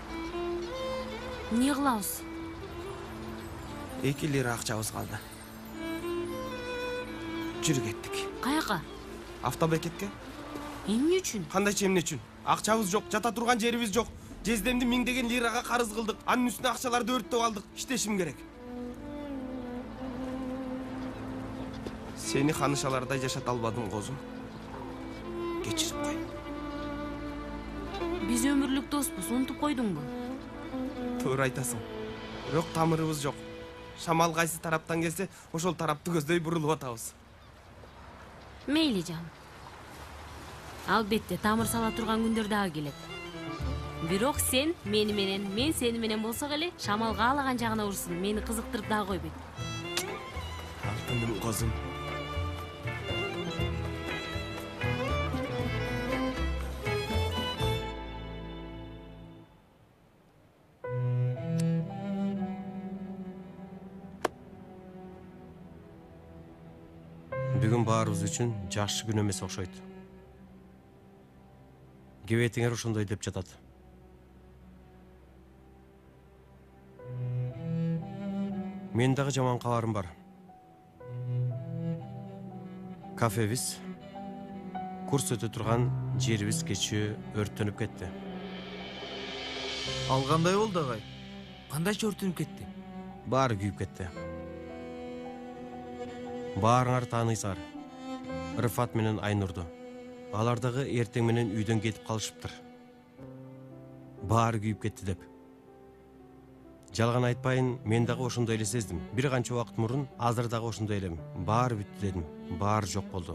Эмне кылабыз? 2 лира акчабыз калды. Жүрү кеттик. Каяка? Автобекетке. Эмне үчүн? Кандайча эмне үчүн? Акчабыз жок, жата турган жерибиз жок. Жездемди 1000 деген лирага карыз кылдык. Анын үстүнө акчаларды өрттөп алдык. Иштешим керек. Сени ханышалардай жашата албадым, козум. Кечирип кой. Биз өмүрлүк доспуз, унутуп койдуңбу? Туура айтасың. Бирок тамырыбыз жок. Шамал кайсы тараптан келсе, ошол тарапты көздөй бурулуп атабыз. Мейли жан. Албетте тамыр сала турган күндөр дагы келет. Бирок сен мени менен, мен сени менен болсок эле, шамал каалаган жагына урсын. Мени кызыктырып дагы койбойт. Алтыным козум. Бүгүн баарыбыз үчүн жакшы күн эмес окшойт. Кебетиңер ошондой деп жатат. Мен дагы жаман кабарым бар. Кафебиз, курс өтө турган жерибиз кечээ өрттөнүп кетти. Ал кандай болду, агай? Кандайча өртөнүп кетти? Баары күйүп кетти. Баарыңар тааныйсыңар. Рыфат менен Айнурду. Алар дагы эртең менен үйдөн кетип калышыптыр. Баары күйүп кетти деп. Жалган айтпайын, мен дагы ошондой эле сездим. Бир канча убакыт мурун азыр дагы ошондой элем. Баары бүттү дедим. Баары жок болду.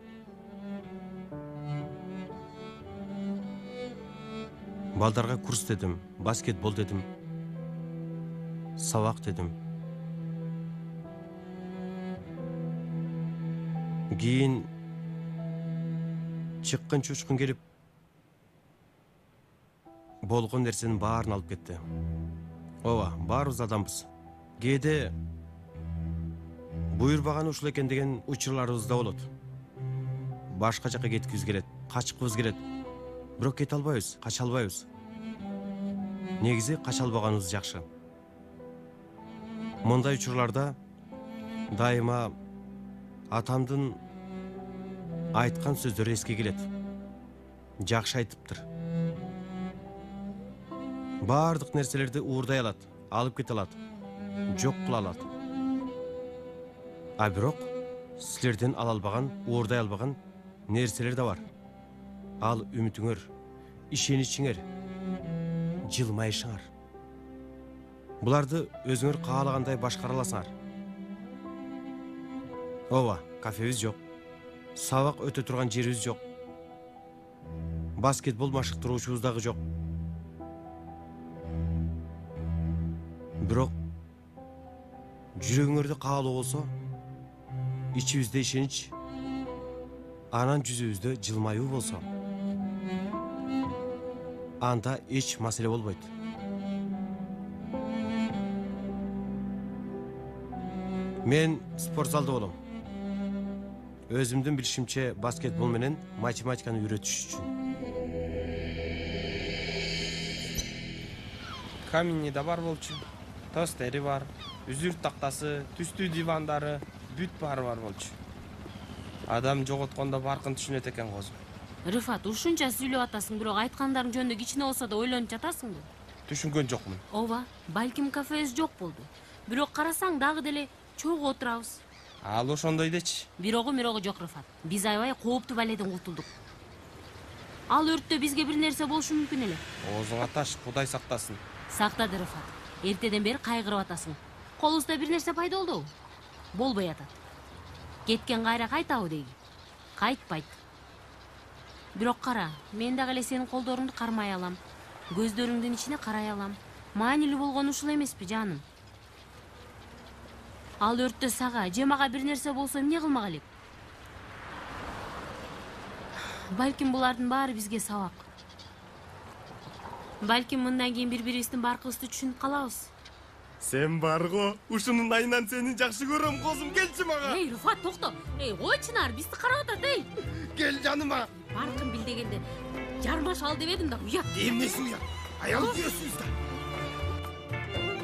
Балдарга курс дедим, баскетбол дедим. Сабак дедим. Кийин чыккын чучкун келип болгон нерсенин баарын алып кетти. Ооба, баарыбыз адамбыз. Кээде буйрбаган ушул экен деген учурларыбыз да болот. Башка жака кеткибиз келет, качкыбыз келет. Бирок кете албайбыз, кача албайбыз. Негизи кача албаганыбыз жакшы. Мындай учурларда дайыма атамдын айткан сөздөрү эске келет. Жакшы айтыптыр. Бардык нерселерди уурдай алат, алып кете алат, жок кыла алат. А бирок силерден ала албаган, уурдай албаган нерселер да бар. Ал үмүтүңөр, ишеничиңер, жылмайышыңар. Буларды өзүңөр каалагандай башкара аласыңар. Ооба, кафебиз жок. Сабак өтө турган жерибиз жок. Баскетбол машыктыруучубуз дагы жок. Бирок жүрөгүңөрдө каалоо болсо, ичибизде ишенич, анан жүзүбүздө жылмаюу болсо, анда эч маселе болбойт. Мен спортзалда болом. Өзүмдүн билишимче баскетбол менен математиканы үйрөтүш үчүн. Камини да бар болчу. Тостери бар, үзүрт тактасы, түстүү дивандары, бүт баары бар болчу. Адам жоготкондо баркын түшүнөт экен, козум. Рыфат, ушунча сүйлөп атасың, бирок айткандарың жөнүндө кичине болсо да ойлонуп жатасыңбы? Түшүнгөн жокмун. Ооба, балким кафебиз жок болду. Бирок карасаң дагы деле чогуу отурабыз. Ал ошондой дечи. Бирогу жок, Рыфат. Биз аябай кооптуу баледен кутулдук. Ал өрттө бизге бир нерсе болушу мүмкүн эле. Оозуңа таш, Кудай сактасын. Сактады, Рыфат. Эртеден бери кайгырып атасың. Колубузда бир нерсе пайда болду. Болбой атат. Кеткен кайра кайтабы дейги. Кайтпайт. Бирок кара, мен дагы эле сенин колдоруңду кармай алам. Көздөрүңдүн ичине карай алам. Маанилүү болгону ушул эмеспи, жаным? Ал өрттө сага, же мага бир нерсе болсо эмне кылмак элек? Балким булардын баары бизге сабак. Балким мындан кийин бири-бирибиздин баркыбызды түшүнүп калабыз. Сен барго, ушунун айынан сени жакшы көрөм, козум, келчи мага. Эй, Рыфат, токто. Эй, ой Чынар, бизди карап атат, эй. Кел жаныма. Баркын бил дегенде жармаш ал деп эдим да, уят. Эмнеси уят? Аял күйөсүз да.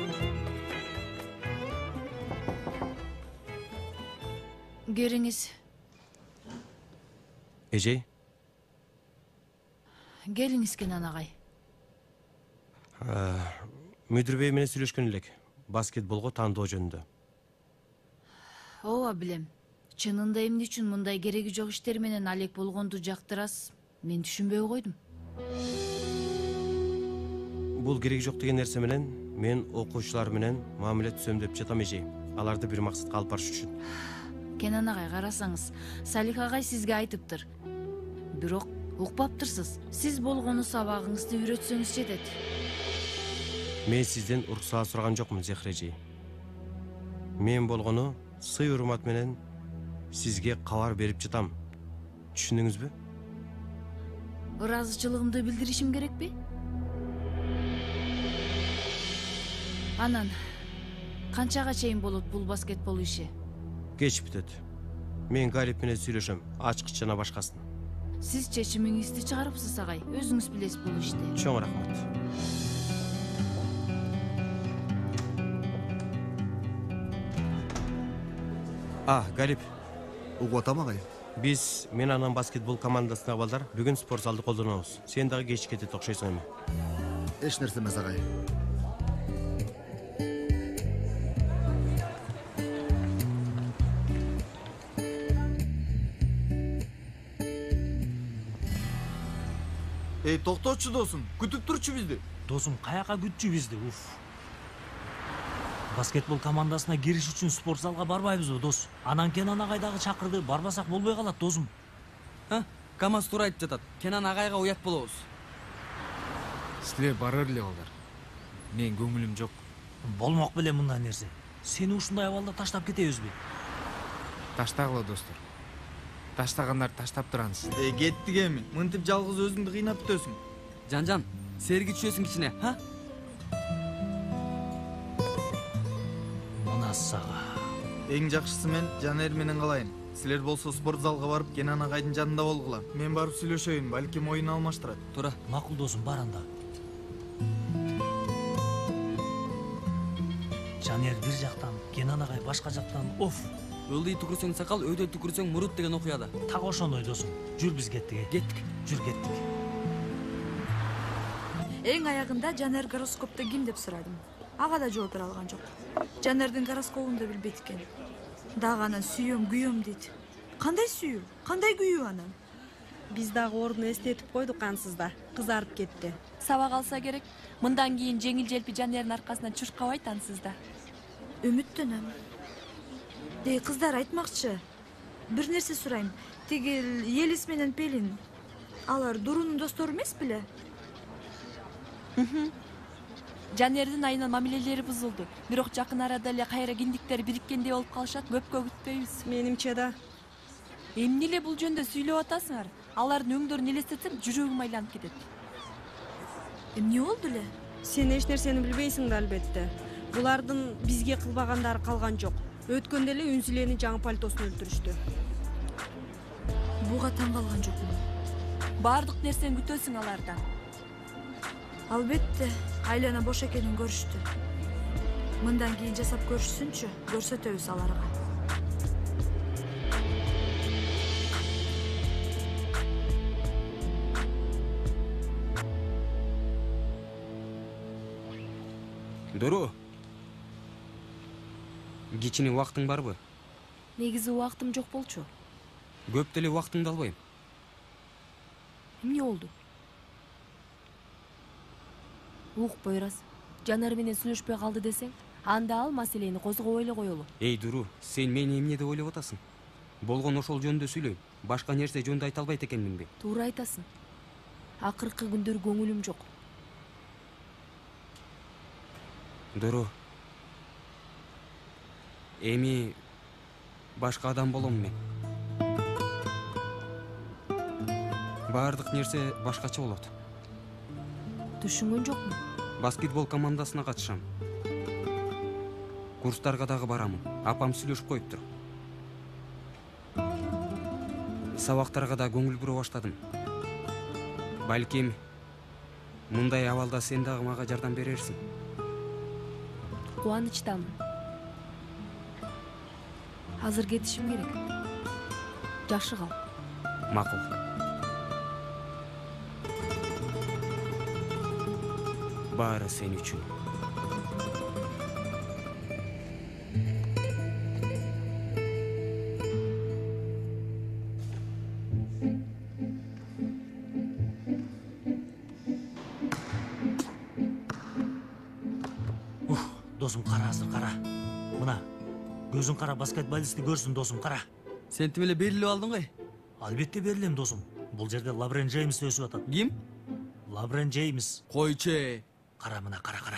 Кериңиз, Эжей, келиңиз Кенан агай. Мүдүр бей менен сүйлөшкөн элек. Баскетболго тандоо жөнүндө. Ооба билем. Чынында эмне үчүн мындай кереги жок иштер менен алек болгонду жактырасыз? Мен түшүнбөй койдум. Бул кереги жок деген нерсе менен мен окуучулар менен мамиле түзөм деп жатам эжей. Аларды бир максатка алып барыш үчүн. Кенан агай, карасаңыз, Салих агай сизге айтыптыр. Бирок укпаптырсыз. Сиз болгону сабагыңызды үйрөтсөңүз жетет. Мен сизден уруксаат сураган жокмун, Зехре эжей. Мен болгону сый урмат менен сизге кабар берип жатам. Түшүндүңүзбү? Ыраазычылыгымды билдиришим керекпи? Анан канчага чейин болот бул баскетбол иши? Кеч бүтөт. Мен Галип менен сүйлөшөм, ачкыч жана башкасын. Сиз чечимиңизди чыгарыпсыз агай. Өзүңүз билесиз бул ишти. Чоң рахмат. Галип. Угуп атам агай. Биз мен анан баскетбол командасына балдар бүгүн спорт залды колдонобуз. Сен дагы кеч кетет окшойсуң эми. Эч нерсе эмес агай. Токточу досум, күтүп турчу бизди. Досум, каяка күтчү бизди? Баскетбол командасына кириш үчүн спорт залга барбайбызбы, дос? Анан Кенан агай дагы чакырды, барбасак болбой калат, досум. КамАЗ туура айтып жатат. Кенан агайга уят болобуз. Силер барар эле балдар. Мен көңүлүм жок. Болмок беле мындай нерсе. Сени ушундай абалда таштап кетебизби? Таштагыла, достор. Таштагандар таштап тураңыз. Кеттик эми. Мынтип жалгыз өзүңдү кыйнап бүтөсүң. Жан, серги түшөсүң кичине, ха? Мына сага. Эң жакшысы мен Жанер менен калайын. Силер болсо спорт залга барып Кенан агайдын жанында болгула. Мен барып сүйлөшөйүн, балким оюн алмаштырат. Туура. Макул досум, бар анда. Жанер бир жактан, Кенан агай башка жактан. Ылдый түкүрсөң сакал, өйдө түкүрсөң мурут деген окуяда. Так ошондой досум. Жүр биз кеттик. Жүр кеттик. Эң аягында Жанер гороскопту ким деп сурадым. Ага да жооп бере алган жок. Жанердин гороскопун да билбейт экен. Дагы анан сүйөм, күйөм дейт. Кандай сүйүү? Кандай күйүү анан? Биз дагы ордуну эстетип койдук ансызда. Кызарып кетти. Сабак алса керек. Мындан кийин жеңил желпи Жанердин аркасынан чуркабайт ансызда. Үмүттөнөм. Кыздар айтмакчы. Бир нерсе сурайм. Тиги Елис менен Пелин. Алар Дурунун достору эмес беле? Жанердин айынан мамилелери бузулду. Бирок жакын арада эле кайра киндиктери бириккендей болуп калышат. Көпкө күтпөйбүз. Менимче да. Эмне эле бул жөнүндө сүйлөп атасыңар? Алардын өңдөрүн элестетсем, жүрөгүм айланып кетет. Эмне болду эле? Сен эч нерсени билбейсиң да албетте. Булардын бизге кылбагандары калган жок. Өткөндө эле Үнсүлени жаңы пальтосун өлтүрүштү. Буга таң калган жокмун. Бардык нерсени күтөсүң алардан. Албетте, айлана бош экенин көрүштү. Мындан кийин жасап көрүшсүнчү, көрсөтөбүз аларга. Дуру. Кичине убактың барбы? Негизи убактым жок болчу. Көп деле убактыңды албайм. Эмне болду? Укпой раз. Жанар менен сүйлөшпөй калды десең, анда ал маселени козгобой эле коелу. Эй, Дуру, сен мени эмне деп ойлоп атасың? Болгон ошол жөнүндө сүйлөйм. Башка нерсе жөнүндө айта албайт экенминби? Туура айтасың. Акыркы күндөр көңүлүм жок. Дуру. Эми башка адам болом мен. Бардык нерсе башкача болот. Түшүнгөн жокмун. Баскетбол командасына катышам. Курстарга дагы барамын. Апам сүйлөшүп коюптур. Сабактарга да көңүл бура баштадым. Балким мындай абалда сен дагы мага жардам берерсиң. Кубанычтамын. Азыр кетишим керек. Жакшы кал. Макул. Баары сен үчүн. Досым қара азыр қара. Мына көзүң қара баскетболистти көрсүн досым қара. Сен тим эле берилип алдың ғой. Албетте берилем досым. Бул жерде Лабрен Джеймс өсүп атат. Ким? Лабрен Джеймс. Койчу. Қара мына қара.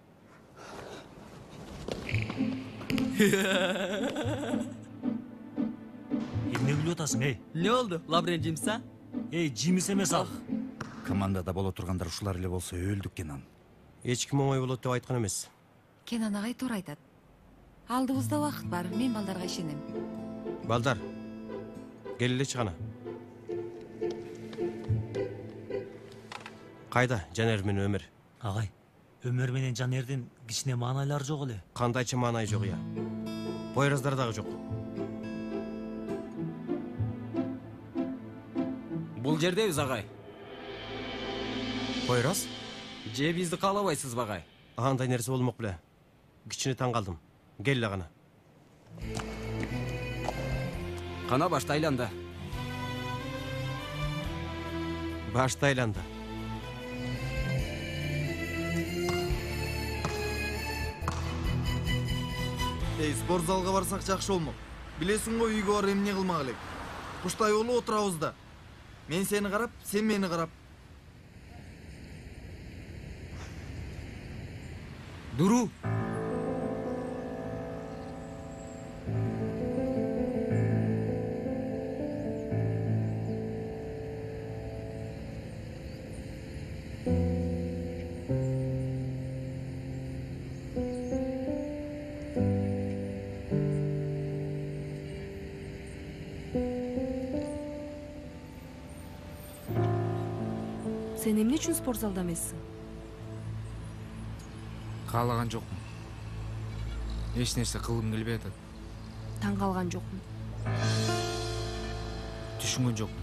Эмне күлүп атасың, эй? Не болду? Лабрен Джеймс а? Эй, Джеймс эмес ал. Командада боло тургандар ушулар эле болсо өлдүк Кенан. Эч ким оңой болот деп айткан эмес. Кенан агай туура айтат. Алдыбызда убакыт бар, мен балдарга ишенем. Балдар, кел эле чыгана. Кайда Жанер менен Өмөр? Агай, Өмөр менен Жанердин кичине маанайлары жок эле. Кандайча маанай жок я. Бойраздар дагы жок. Бул жердебиз агай. Бойраз? Же бизди каалабайсызбы агай? Андай нерсе болмок беле. Кичине таң калдым. Кел эле кана. Кана башта айланда. Башта айланда. Эй, спорт залга барсак жакшы болмок. Билесиң го үйгө барып эмне кылмак элек. Куштай болуп отурабыз да. Мен сени карап, сен мени карап. Дуру. Сен эмне үчүн спорт залда эмессиң? Каалаган жокмун. Эч нерсе кылгым келбей атат. Таң калган жокмун. Түшүнгөн жокмун.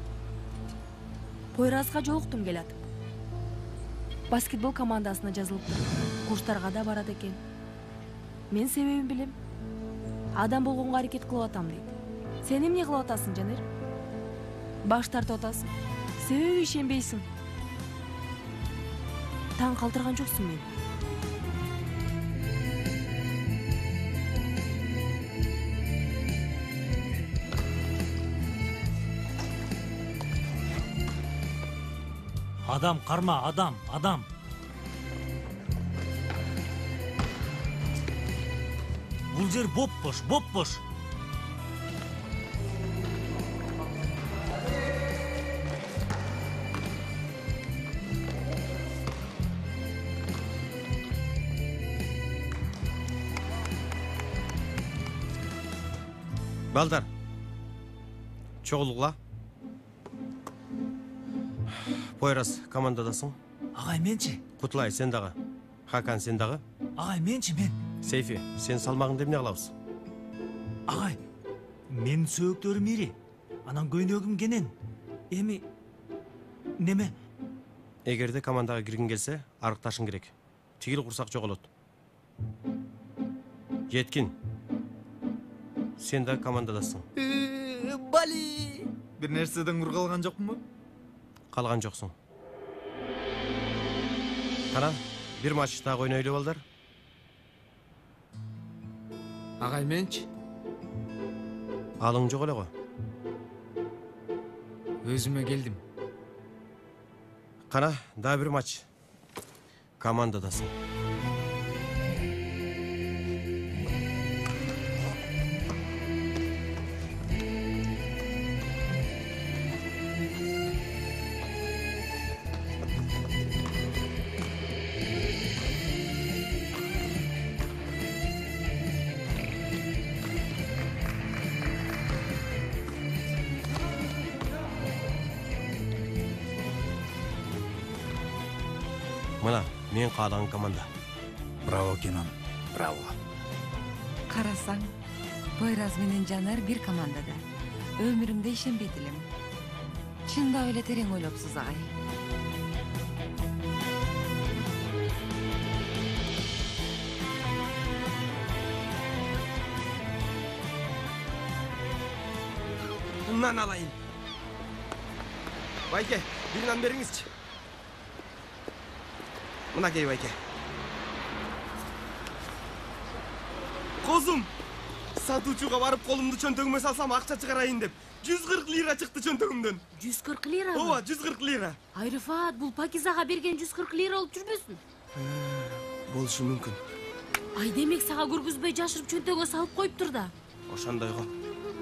Пойразга жолуктум келатып. Баскетбол командасына жазылыптыр. Курстарга да барат экен. Мен себебин билем. Адам болгонго аракет кылып атам дейт. Сен эмне кылып атасың, Жанер? Баш тартып атасың. Себеби ишенбейсиң. Таң калтырган жоксуң мени. Адам карма, адам. Бул жер бопбош. Балдар, чогулгула. Бойраз, командадасың? Агай, менчи? Кутлай, сен дагы. Хакан, сен дагы? Агай, менчи, мен. Сейфи, сен салмагыңды эмне кылабыз? Агай, менин сөөктөрүм ири. Анан көйнөгүм кенен. Эми неме? Эгерде командага киргиң келсе, арыкташың керек. Тигил курсак жоголот. Жеткин. Сен да командадасың. Бали! Бир нерседен кур калган жокмунбу? Калган жоксуң. Кана, бир матч дагы ойнойлу балдар. Агай, менчи? Алың жок эле го. Өзүмө келдим. Кана, дагы бир матч. Командадасың. Мына, мен каалаган команда. Браво, Кенан. Браво. Карасаң, Бойраз менен Жанар бир командада. Өмүрүмдө ишенбейт элем. Чындап эле терең ойлопсуз, агай. Мынан алайын. Байке, bir nan беріңізші. Мынакей, Байке. Қозым, сатучуға барып қолымды чөнтөгіме салсам ақша шығарайын деп. 140 лира шықты чөнтөгімден. 140 лира? Ова, 140 лира. Ай, Рифат, бұл Пакизаға берген 140 лира олып жүрбөсүн? Болушу мүмкін. Ай, демек саға көргізбей жашырып чөнтөгө салып қойып тұр да. Ошондой го.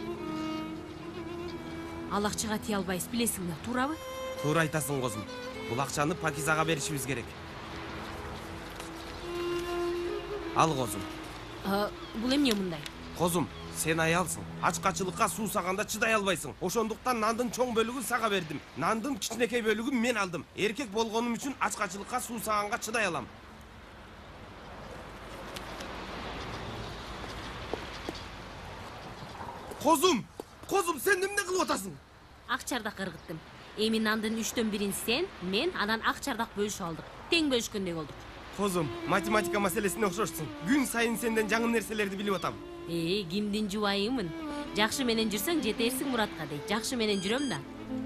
Ал акчага тие албайбыз, билесиң да, туурабы? Туура айтасың, Козум. Бул акчаны Пакизаға беришибиз керек. Ал, Козум. Бул эмне мындай? Козум, сен аялсың. Ачкачылыкка суу саганда чыдай албайсың. Ошондуктан нандын чоң бөлүгүн сага бердим. Нандын кичинекей бөлүгүн мен алдым. Эркек болгонум үчүн ачкачылыкка суу саганга чыдай алам. Козум, сен эмне кылып атасың? Ак чардак ыргыттым. Эми нандын 3/1 сен, мен, анан ак чардак бөлүшүп алдык. Тең бөлүшкөндөй болдук. Козум, математика маселесине окшошсуң. Күн сайын сенден жаңы нерселерди билип атам. Кимдин жубайымын? Жакшы менен жүрсөң жетерсиң Муратка дейт. Жакшы менен жүрөм да.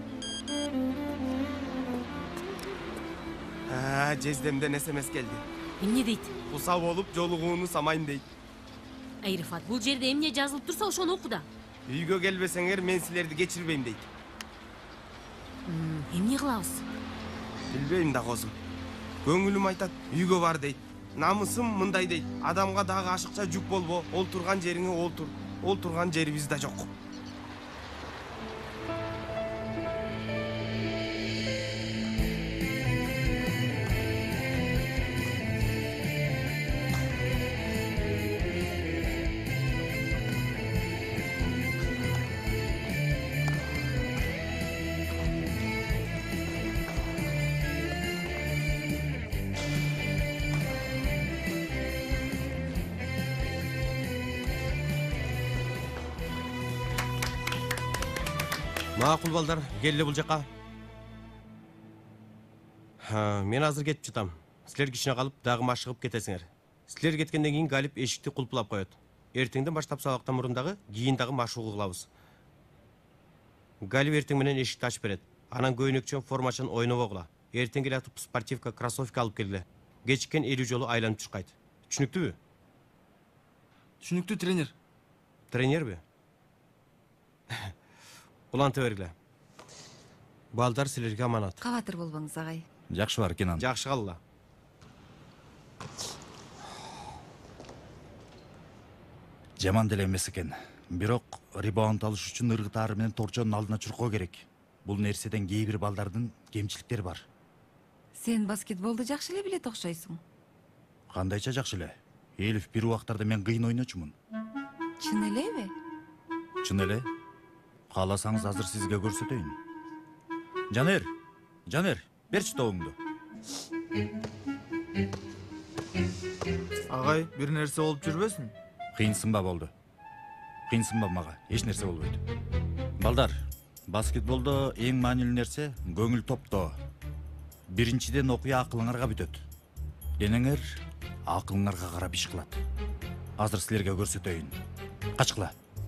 Жездемден СМС келди. Эмне дейт? Куса болуп жолугууну самайын дейт. Ай, Рифат, бул жерде эмне жазылып турса, ошону оку да. Үйгө келбесеңер, мен силерди кечирбейм дейт. Эмне кылабыз? Билбейм да, Козум. Көңүлүм айтат, үйгө бар дейт. Намысым мындай дейт. Адамга дагы ашыкча жүк болбо, олтурган жериңе олтур. Олтурган жерибиз да жок. Макул балдар, келе бул жака. Мен азыр кетип жатам. Силер кичине калып, дагы машыгып кетесиңер. Силер кеткенден кийин Галип эшикти кулпулап коет. Эртеңден баштап сабактан мурун дагы кийин дагы машыгуу кылабыз. Галип эртең менен эшикти ачып берет. Анан көйнөкчөн формачын ойнобогула. Эртең келатып спортивка, кроссовка алып келгиле. Кечиккен 50 жолу айланып чыккайт. Түшүнүктүүбү? Түшүнүктүү, тренер. Тренерби? Уланты бергиле. Балдар силерге аманат. Кабатыр болбоңуз, агай. Жакшы бар, Кенан. Жакшы калла. Жаман деле эмес экен. Бирок ребаунд алыш үчүн ыргытаары менен торчонун алдына чуркоо керек. Бул нерседен кээ бир балдардын кемчиликтери бар. Сен баскетболду жакшы эле билет окшойсуң. Кандайча жакшы эле. Элиф бир убактарда мен кыйын ойночумун. Чын элеби? Чын эле. Кааласаңыз азыр сизге көрсөтөйүн. Жанер, берчи тобуңду. Агай, бир нерсе болуп жүрбөсүн? Кыйынсынба болду. Кыйынсынба мага, эч нерсе болбойт. Балдар, баскетболдо эң маанилүү нерсе көңүл топтоо. Биринчиден окуя акылыңарга бүтөт. Денеңер акылыңарга карап иш кылат. Азыр силерге көрсөтөйүн. Качкыла.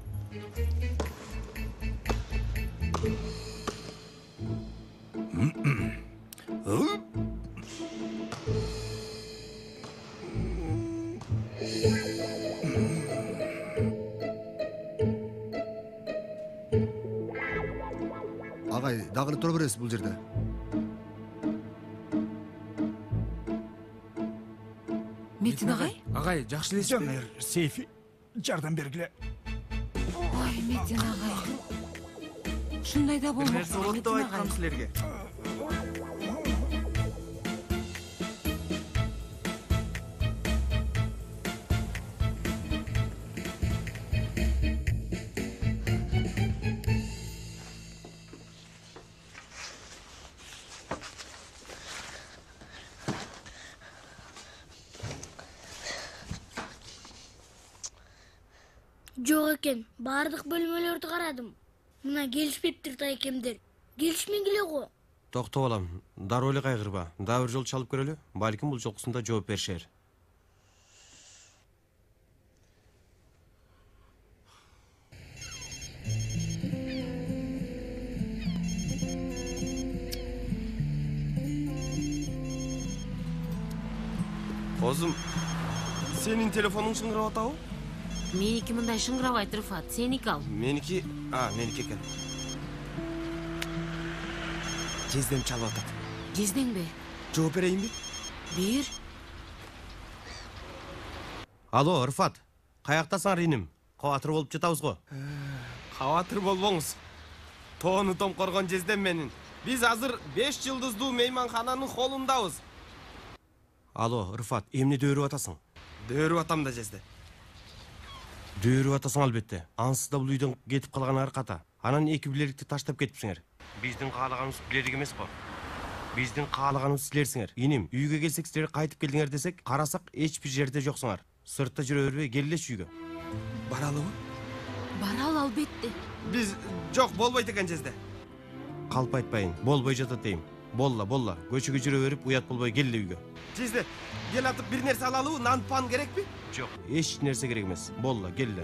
Агай, дагы тура бересиз бул жерде. Метин агай? Агай, жакшы элесиз. Жанер, Сейфи, жардам бергиле. Ой, Метин агай. Ушундай да болмок. Бир нерсе болот деп айткам силерге. Жок экен, баардык бөлмөлөрдү карадым. Мына келишпептир да экемдер. Келишмегиле го. Токтоп алам. Дароо эле кайгырба. Дагы бир жолу чалып көрөлү. Балким бул жолкусунда жооп беришер. Козум, сенин телефонуң шыңгырап атабы? Меники мындай шыңгырабайт, Рыфат. Сеники ал. Меники экен. Жездем чалып атат. Жездең бе? Жооп берейинби? Бер. Алло, Рыфат. Каяктасың иним? Кабатыр болуп жатабыз го. Кабатыр болбоңуз. Тоону томкоргон жездем менин. Биз азыр 5 жылдыздуу мейманкананын холундабыз. Алло, Рыфат, эмне дөөрүп атасың? Дөөрүп атам да жезде. Дөөрүп атасың албетте. Ансыз да бул үйдөн кетип калган арката. Анан эки билерикти таштап кетипсиңер. Биздин каалаганыбыз билерик эмес го. Биздин каалаганыбыз силерсиңер. Иним, үйгө келсек силер кайтып келдиңер десек, карасак эч бир жерде жоксуңар. Сыртта жүрө бербей келелечи үйгө. Баралыбы? Барал албетте. Биз жок болбойт экен жезде. Калп айтпайын, болбой жатат дейм. Болла, көчөгө жүрө берип уят болбой келе үйгө. Жезде, кел атып бир нерсе алалыбы? Нан пан керекпи? Жок, эч нерсе керек эмес. Болла, келе.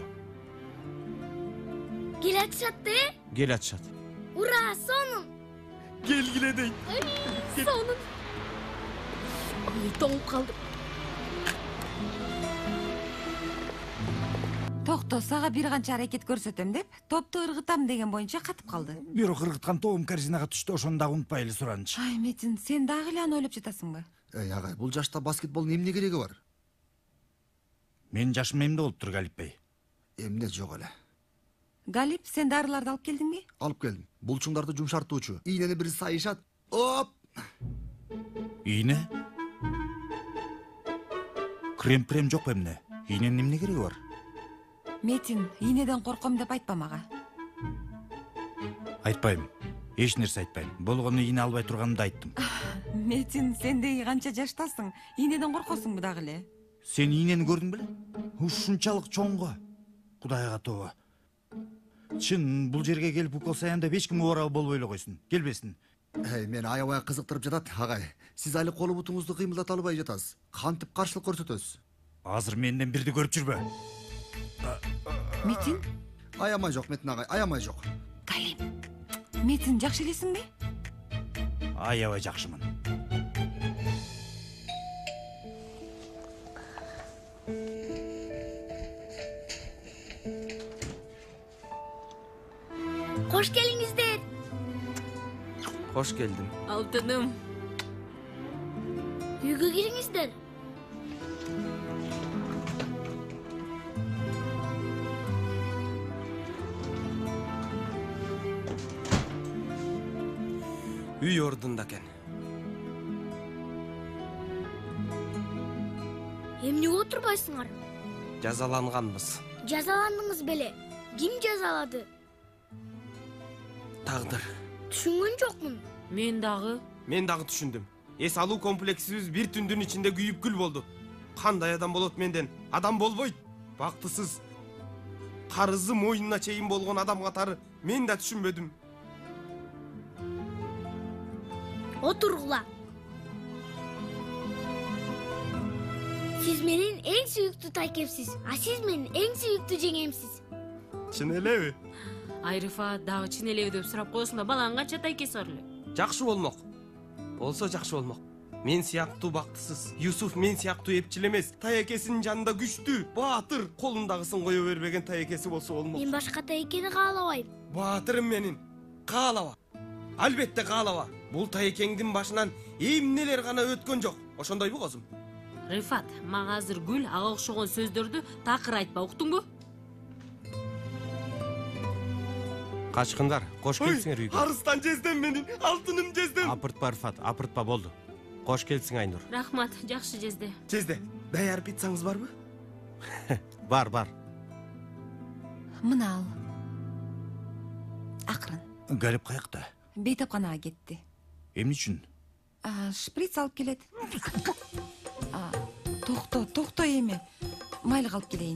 Кел атышатты? Кел атышат. Ура, сонун. Келгиле дейт. Сонун. Тоңуп калдым. Токто, сага бир канча аракет көрсөтөм деп, топту ыргытам деген боюнча катып калды. Бирок ыргыткан тобум корзинага түштү, ошону дагы унутпайлы суранчы. Ай, Метин, сен дагы эле аны ойлоп жатасыңбы? Агай, бул жашта баскетболдун эмне кереги бар? Менин жашым эмне болуптур, Галип бей? Эмне жок эле. Галип, сен дарыларды алып келдиңби? Алып келдим. Булчуңдарды жумшартуучу. Ийнени бир сайышат. Оп! Ийне? Крем жок эмне? Ийненин эмне кереги бар? Метин, ийнеден корком деп айтпа мага. Айтпайм. Эч нерсе айтпайм. Болгону ийне албай турганымды айттым. Метин, сен деги канча жаштасың? Ийнеден коркосуңбу дагы эле? Сен ийнени көрдүң беле? Ушунчалык чоңго. Кудайга тобо. Чын бул жерге келип укол саянда эч ким убарабы болбой эле койсун. Келбесин. Мени аябай кызыктырып жатат, агай. Сиз али колу бутуңузду кыймылдата албай жатасыз. Кантип каршылык көрсөтөсүз? Азыр менден бирди көрүп жүрбө. Метин? Аямай жок, Метин агай, аямай жок. Галип, Метин жакшы элесиңби? Аябай жакшымын. Кош келиңиздер. Кош келдим. Алтыным. Үйгө кириңиздер. Үй ордунда экен. Эмне отурбайсыңар? Жазаланганбыз. Жазаландыңыз беле? Ким жазалады? Тагдыр. Түшүнгөн жокмун. Мен дагы түшүндүм. Эс алуу комплексибиз бир түндүн ичинде күйүп күл болду. Кандай адам болот менден? Адам болбойт. Бактысыз. Карызы моюнуна чейин болгон адам катары мен да түшүнбөдүм. Отургула. Сиз менин эң сүйүктүү тайкемсиз, а сиз менин эң сүйүктүү жеңемсиз. Чын элеби? Айрыфа дагы чын элеби деп сурап коесуң да, баланын канча тайкеси бар эле? Жакшы болмок. Болсо жакшы болмок. Мен сыяктуу бактысыз, Юсуф мен сыяктуу эпчил эмес. Тайекесинин жанында күчтүү, баатыр, колундагысын кое бербеген тайекеси болсо болмок. Мен башка тайекени каалабайм. Баатырым менин. Каалаба. Албетте каалаба. Бул тайекеңдин башынан эмнелер гана өткөн жок. Ошондойбу козум? Рыфат, мага азыр гүл ага окшогон сөздөрдү такыр айтпа, уктуңбу? Качкындар, кош келсиңер үйгө. Арыстан жездем менин, алтыным жездем. Апыртпа, Рыфат, апыртпа, болду. Кош келсиң, Айнур. Рахмат, жакшы жезде. Жезде, даяр пиццаңыз барбы? Бар. Мына ал. Акырын. Галип каякта? Бейтапканага кетти. Эмне үчүн? Шприц алып келет. Токто эми. Майлык алып келейин.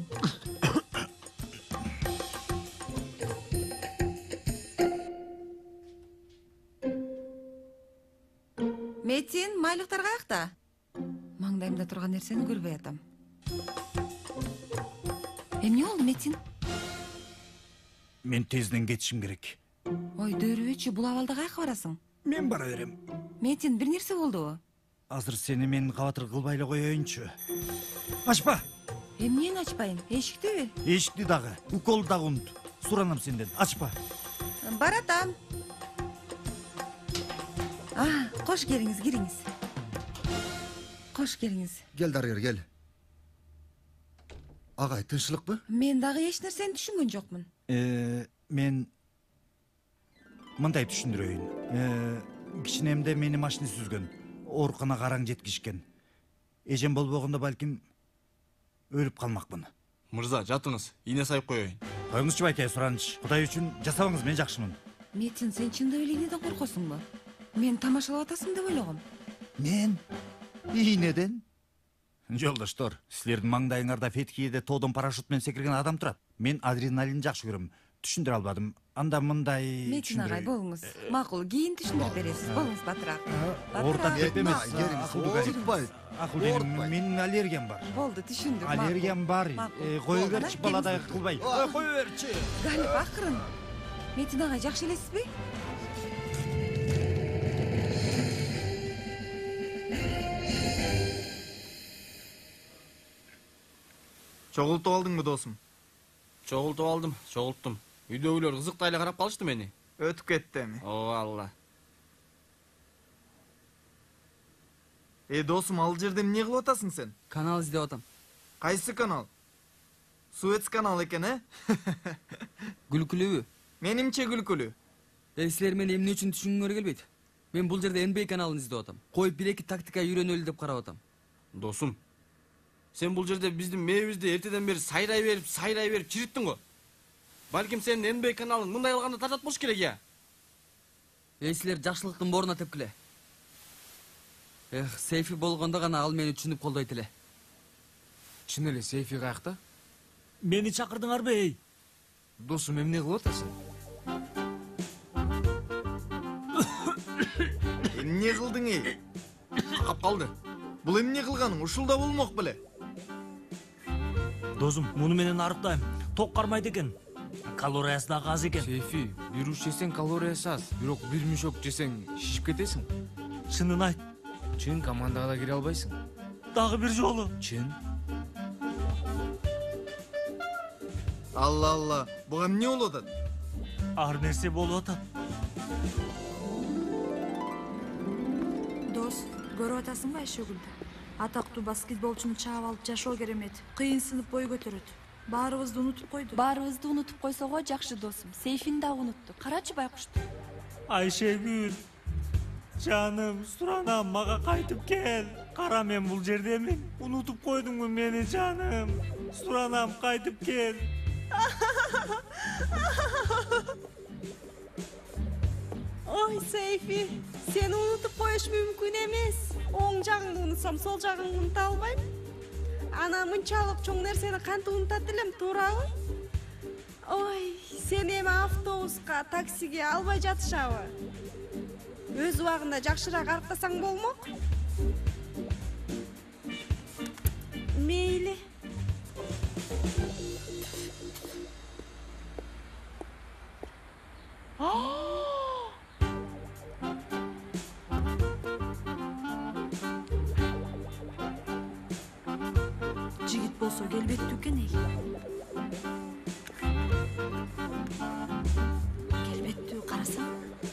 Метин, майлыктар каякта? Маңдайымда турган нерсени көрбөй атам. Эмне болду, Метин? Мен тезден кетишим керек. Ой, дөөрүбөчү, бул абалда каяка барасың? Мен бара берем. Метин, бир нерсе болдубу? азыр сени мен кабатыр кылбай эле коеюнчу. Ачпа. Эмнени ачпайын? Эшиктиби? Эшикти дагы, уколду дагы унут. Суранам сенден, ачпа. Баратам. Кош келиңиз, кириңиз. Кош келиңиз. Гел дарыгер, гел. Агай, тынччылыкпы? Мен дагы эч нерсени түшүнгөн жокмун. Мен мындай түшүндүрөйүн. Кичинемде мени машина сүзгөн. Оорукана караң жеткишкен. Эжем болбогондо балким өлүп калмакмын. Мырза, жатыңыз. Ийне сайып коеюн. Коюңузчу байке, сураныч. Кудай үчүн жасабаңыз, мен жакшымын. Метин, сен чындап эле ийнеден коркосуңбу? Мен тамашалап атасың деп ойлогом. Мен? Ийнеден? Жолдоштор, силердин маңдайыңарда Феткиеде тоодон парашют менен секирген адам турат. Мен адреналин жакшы көрөм. Түшүндүрө албадым. Анда мындай Метин агай, болуңуз. Макул, кийин түшүндүрүп бересиз. Болуңуз, батыраак. Ортак деп эмес. Акыл, менин аллергиям бар. Болду, түшүндүм. Аллергиям бар. Кое берчи, баладай кылбай. Кое берчи. Галип, акырын. Метин агай, жакшы элесизби? Чогултуп алдыңбы, досум? Чогултуп алдым, чогулттум. Үйдөгүлөр кызыктай эле карап калышты мени. Өтүп кетти эми. О, алла. Досум, ал жерде эмне кылып атасың сен? Канал издеп атам. Кайсы канал? Суэц канал экен, Күлкүлүүбү? Менимче күлкүлүү. Силер мени эмне үчүн түшүнгүңөр келбейт? Мен бул жерде NBA каналын издеп атам. Коюп бир-эки тактика үйрөнөлү деп карап атам. Досум, сен бул жерде биздин мээбизди эртеден бери сайрай берип чириттиң го. Балким сен NBA каналын мындай кылганда тартат болуш керек я. Силер жакшылыктын боруна тепкиле. Сейфи болгондо гана ал мени түшүнүп колдойт эле. Чын эле Сейфи каякта? Мени чакырдыңарбы, эй? Досум, эмне кылып атасың? Эмне кылдың, эй? Кап калды. Бул эмне кылганың? Ушулда болмок беле. Досум, муну менен арыктайм. Ток кармайт экен. Калориясы дагы аз экен. Сейфи, бир уч жесең калориясы аз, бирок бир мешок жесең шишип кетесиң. Чынын айт. Чын, командага да кире албайсың. Дагы бир жолу. Чын. Алла, буга эмне болуп атат? Ар нерсе болуп атат. Дос, көрүп атасыңбы Айшөгүлдү? Атактуу баскетболчуну чаап алып жашоо керемет. Кыйын сынып бой көтөрөт. Баарыбызды унутуп койду. Баарыбызды унутуп койсо го жакшы досум. Сейфин дагы унутту. Карачы байкушту. Айшегүл, жаным, суранам, мага кайтып кел. Кара, мен бул жердемин. Унутуп койдуңбу мени, жаным? Суранам, кайтып кел. Ой, Сейфи, сени унутуп коюш мүмкүн эмес. Оң жагыңды унутсам, сол жагыңды унута албайм. Ана мынчалык чоң нерсени кантип унутат элем, туурабы? Ой, сен эми автобуска, таксиге албай жатышабы? Өз убагында жакшыраак арыктасаң болмок. Мейли. Жигит болсо келбеттүү экен, эй. Келбеттүү, карасаң.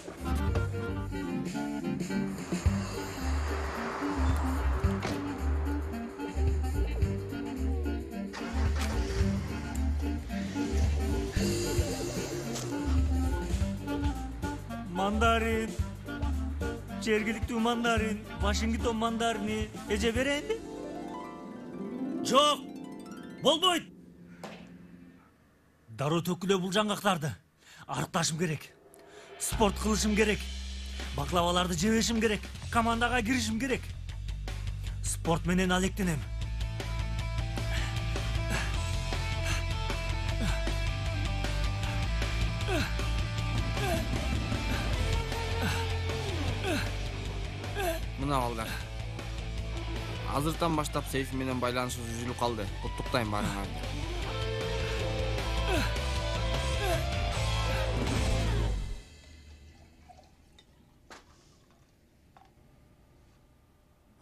Мандарин, жергиликтүү мандарин, Вашингтон мандарини эже берейинби? Жок, болбойт. Дароо төкүлө бул жаңгактарды. Арыкташым керек. Спорт кылышым керек. Баклаваларды жебешим керек. Командага киришим керек. Спорт менен алектенем. Мына балдар. Азыртан баштап Сейфи менен байланышыбыз үзүлүп калды. Куттуктайм баарыңарды.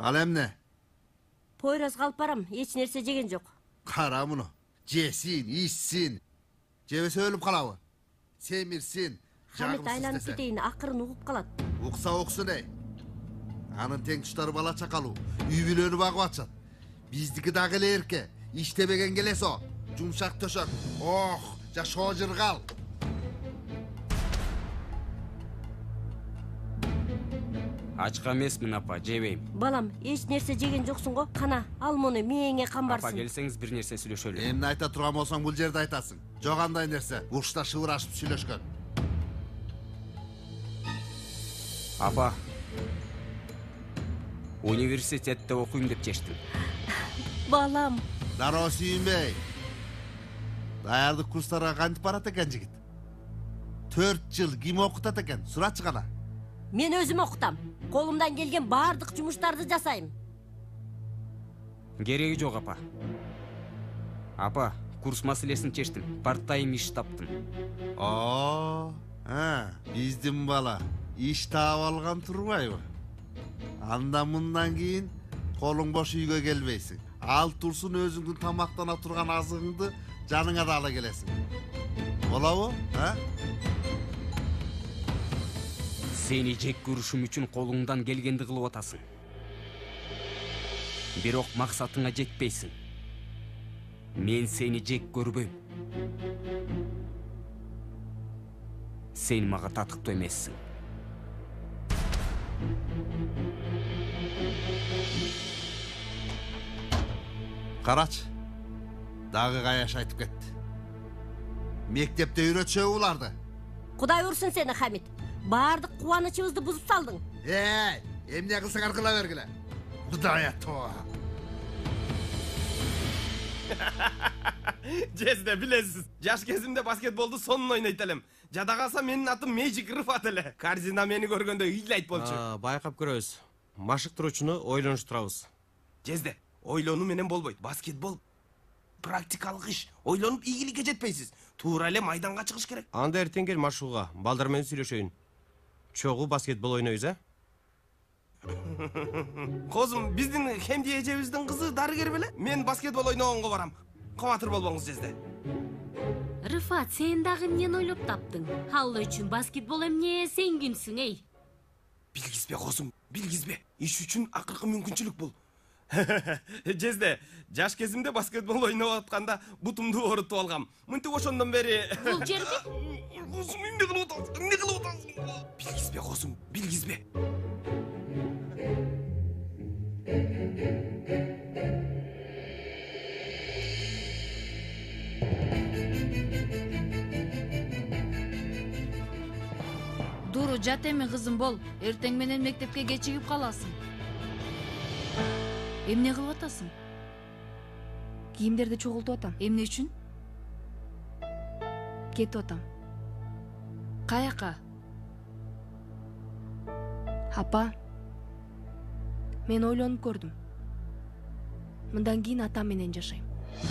Ал эмне? Пойроз калып барам, эч нерсе жеген жок. Кара муну. Жесин, ичсин. Жебесе өлүп калабы? Семирсин. Хамит айланып кетейин, акырын угуп калат. Укса уксун эй. Анын тең туштары бала чакалуу. Үй бүлөнү багып атышат. Биздики дагы эле эрке. Иштебеген келес о. Жумшак төшөк. Ох, жашоо жыргал. Ачка эмесмин апа, жебейм. Балам, эч нерсе жеген жоксуң го? Кана, ал муну мээңе камбарсың. Апа, келсеңиз бир нерсе сүйлөшөлү. Эмне айта турган болсоң бул жерде айтасың. Жок андай нерсе. Ушта шыбырашып сүйлөшкөн. Апа, университетте окуйм деп чечтим. Балам. Дароо Сүйүнбей. Даярдык курстарга кантип барат экен жигит? 4 жыл ким окутат экен? Сурачы кана. Мен өзүм окутам. Колумдан келген баардык жумуштарды жасайм. Кереги жок апа. Апа, курс маселесин чечтим. Парт-тайм иш таптым. Биздин бала иш таап алган турбайбы? Анда мындан кийин колуң бош үйгө келбейсиң. Ал турсун өзүңдүн тамактана турган азыгыңды жаныңа да ала келесиң. Болобу? Сени жек көрүшүм үчүн колуңдан келгенди кылып атасың. Бирок максатыңа жетпейсиң. Мен сени жек көрбөйм. Сен мага татыктуу эмессиң. Карач. Дагы каяш айтып кетти. Мектепте үйрөтчүбү буларды? Кудай урсун сени, Хамит. Баардык кубанычыбызды бузуп салдың. Эмне кылсаң кыла бергиле. Кудай аттоо. Жезде билесиз, жаш кезимде баскетболду сонун ойнойт элем. Жада калса менин атым Мэжик Рыфат эле. Корзина мени көргөндө ыйлайт болчу. Байкап көрөбүз. Машыктыруучуну ойлонуштурабыз. Жезде, ойлонуу менен болбойт. Баскетбол практикалык иш. Ойлонуп ийгиликке жетпейсиз. Туура эле майданга чыгыш керек. Анда эртең кел машыгууга, балдар менен сүйлөшөйүн. Чогуу баскетбол ойнойбуз, Козум, биздин Хемди эжебиздин кызы дарыгер беле? Мен баскетбол ойногонго барам. Кабатыр болбоңуз, Жезде. Рыфат, сен дагы эмнени ойлоп таптың? Ал үчүн баскетбол эмне, сен кимсиң, эй? Билгизбе, Козум, билгизбе. Иш үчүн акыркы мүмкүнчүлүк бул. Жезде, жаш кезимде баскетбол ойноп атканда бутумду оорутуп алгам. Мынтип ошондон бери. Бул жерде? Козум, эмне кылып атасың? Билгизбе, Козум, билгизбе. Дуру, жат эми кызым бол. Эртең менен мектепке кечигип каласың. Эмне кылып атасың? Кийимдерди чогултуп атам. Эмне үчүн? Кетип атам. Каяка? Апа, мен ойлонуп көрдүм. Мындан кийин атам менен жашайм.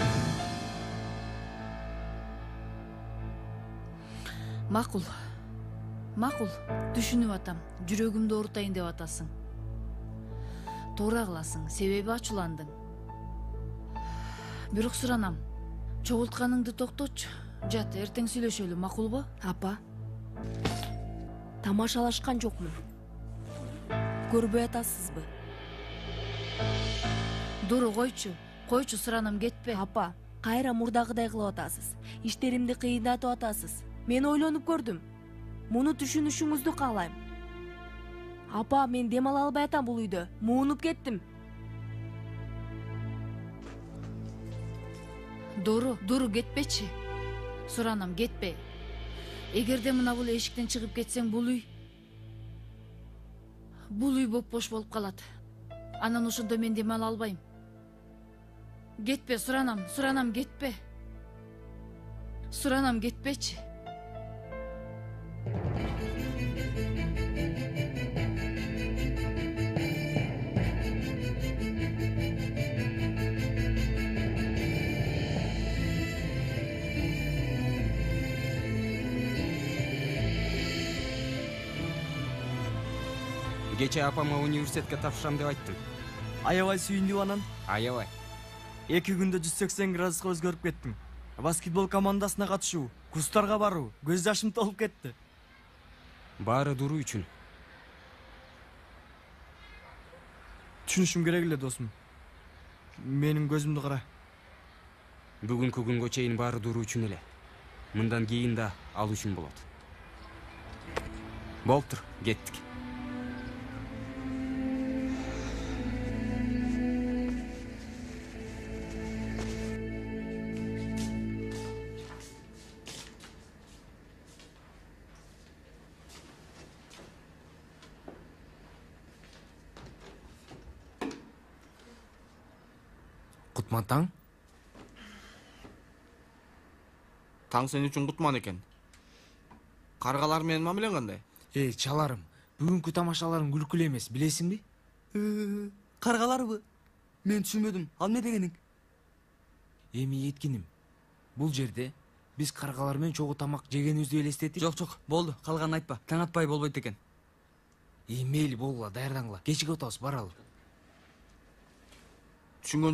Макул. Түшүнүп атам. Жүрөгүмдү оорутайын деп атасың. Туура кыласың, себеби ачууландың. Бирок суранам, чогултканыңды токтотчу. Жат, эртең сүйлөшөлү, макулбу? Апа, тамашалашкан жокмун. Көрбөй атасызбы? Дуру, койчу, суранам, кетпе. Апа, кайра мурдагыдай кылып атасыз. Иштеримди кыйындатып атасыз. Мен ойлонуп көрдүм. Муну түшүнүшүңүздү каалайм. Апа, мен дем ала албай атам бул үйдө. Муунуп кеттим. Дуру, кетпечи. Суранам, кетпе. Эгерде мына бул эшиктен чыгып кетсең, бул үй боп-бош болуп калат. Анан ошондо мен дем ала албайм. Кетпе, суранам, кетпе. Суранам, кетпечи. Кече апама университетке тапшырам деп айттым. Аябай сүйүндүм анан. Аябай. 2 күндө 180 градуска өзгөрүп кеттим. Баскетбол командасына катышуу, курстарга баруу, көз жашым толуп кетти. Баары дуру үчүн. Түшүнүшүм керек эле досум. Менин көзүмдү кара. Бүгүнкү күнгө чейин баары дуру үчүн эле. Мындан кийин да ал үчүн болот. Болуптур, кеттик. Кутман таң? Таң сен үчүн кутман экен. Каргалар менен мамилең кандай? Чаларым, бүгүнкү тамашаларың күлкүлүү эмес, билесиңби? Каргаларбы? Мен түшүнбөдүм. Ал эмне дегениң? Эми еткиним. Бул жерде биз каргалар менен чогуу тамак жегенибизди элестетип. Жок, болду. Калганын айтпа. Таң атпай болбойт экен. Мейли болгула, даярдаңла. Кечиге отабыз, баралы. Түшүнгөн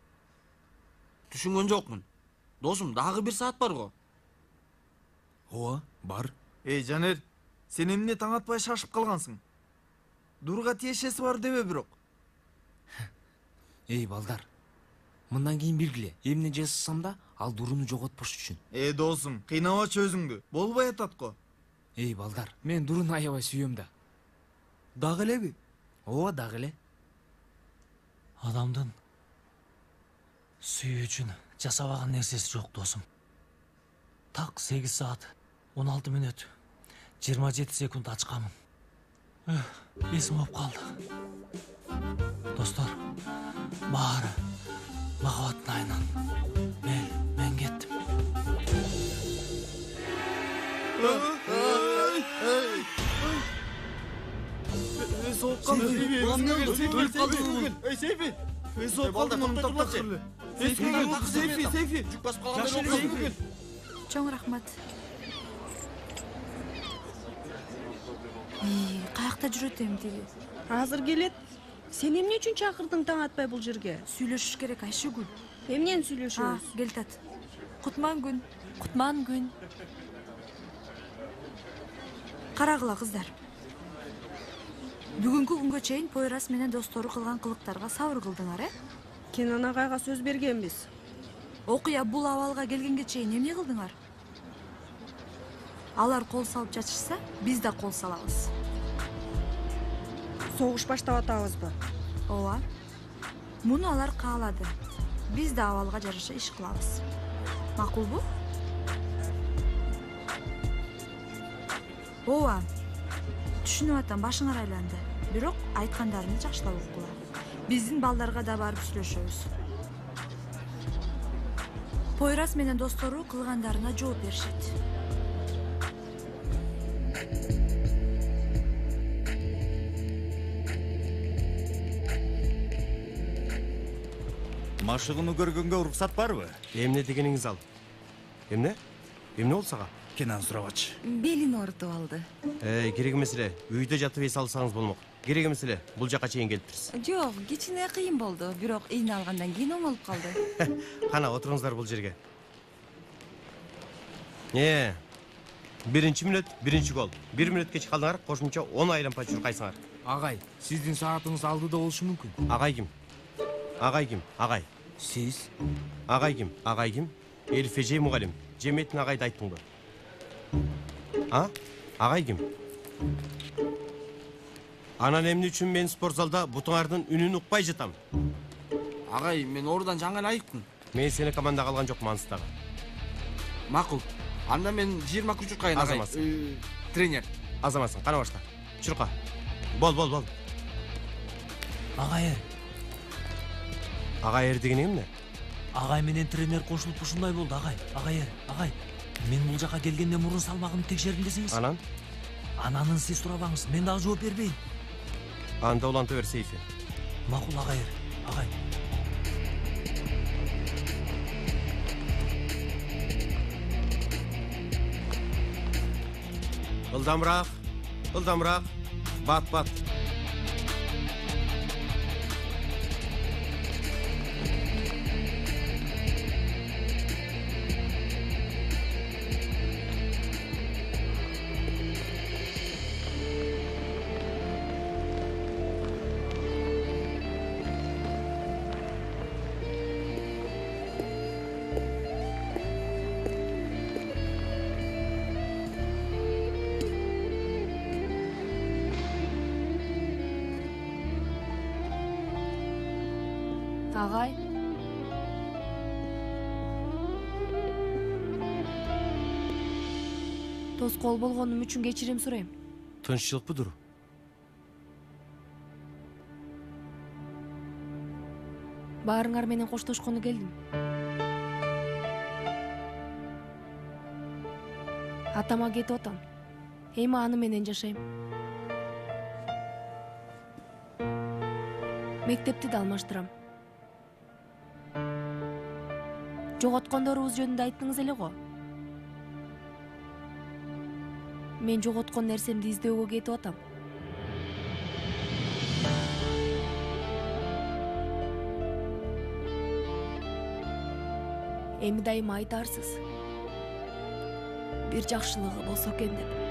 жокмун. Досум, дагы 1 саат бар го. Ооба, бар. Жанер, сен эмне таң атпай шашып калгансың? Дурга тиешеси бар дебе бирок. Балдар. Мындан кийин белгиле, эмне жасасам да ал дуруну жоготпош үчүн. Досум, кыйнабачы өзүңдү. Болбой атат го. Балдар, мен дуруну аябай сүйөм да. Дагы элеби? Ооба, дагы эле. Адамдын сүйүү үчүн жасабаган нерсеси жок досум. Так 8 саат 16 мүнөт 27 секунд ачкамын. Эсим алып калды. Достор, баары махабаттын айынан. Мен кеттим. Соğuk kaldı. Seyfi. Soğuk kaldı. Seyfi. Чоң рахмат. Каякта жүрөт эмтиги? Азыр келет. Сен эмне үчүн чакырдың таң атпай бул жерге? Сүйлөшүш керек, Айшыгүл. Эмнени сүйлөшөбүз? Келтат. Кутман күн. Карагыла кыздар. Бүгүнкү күнгө чейин Пойрас менен достору кылган кылыктарга сабыр кылдыңар, Кенан агайга сөз бергенбиз. Окуя бул абалга келгенге чейин эмне кылдыңар? Алар кол салып жатышса, биз да кол салабыз. Согуш баштап атабызбы? Ооба. Муну алар каалады. Биз да абалга жараша иш кылабыз. Макулбу? Ооба. Түшүнүп атам, башыңар айланды. Бирок айткандарымды жакшылап уккула. Биздин балдарга да барып сүйлөшөбүз. Пойрас менен достору кылгандарына жооп беришет. Машыгыны көргөнгө уруксат барбы? Эмне дегениңиз ал? Эмне болду сага? Кенан сурабачы. Белин оорутуп алды. Керек эмес эле. Үйдө жатып эс алсаңыз болмок. Керек эмес эле. Бул жака чейин келиптирсиз. Жок, кичине кыйын болду. Бирок ийне алгандан кийин оңолуп калды. Кана отуруңуздар бул жерге. Биринчи мүнөт, биринчи гол. 1 мүнөт кеч калдыңар, кошумча 10 айлампа чуркайсыңар. Агай, сиздин саатыңыз алдыда болушу мүмкүн. Агай ким? Агай. Сиз? Агай ким? Элфежей мугалим. Жеметтин агайды айттыңбы? Агай ким? Анан эмне үчүн мен спортзалда бутуңардын үнүн укпай жатам? Агай, мен ордан жаңы эле айыктым. Мен сени командага алган жокмун Манстагы. Макул. Анда мен 20 чуркайын агай. Тренер. Азаматсың, кана башла. Чурка. Бол. Агай деген эмне? Агай менен тренер кошулуп ушундай болду, агай. Мен бул жака келгенде мурун салмагымды текшердим десеңиз. Ананын сиз сурабаңыз, мен дагы жооп бербейин. Анда уланта бер, Сейфи. Макул, агай. Ылдамыраак. Бат. Агай. Тоскоол болгонум үчүн кечирим сурайм. Тынччылыкпыдыр? Баарыңар менен коштошкону келдим. Атама кетип атам. Эми аны менен жашайм. Мектепти да алмаштырам. Жоготкондорубуз жөнүндө айттыңыз эле го. Мен жоготкон нерсемди издөөгө кетип атам. Эми дайыма айтарсыз. Бир жакшылыгы болсо экен деп.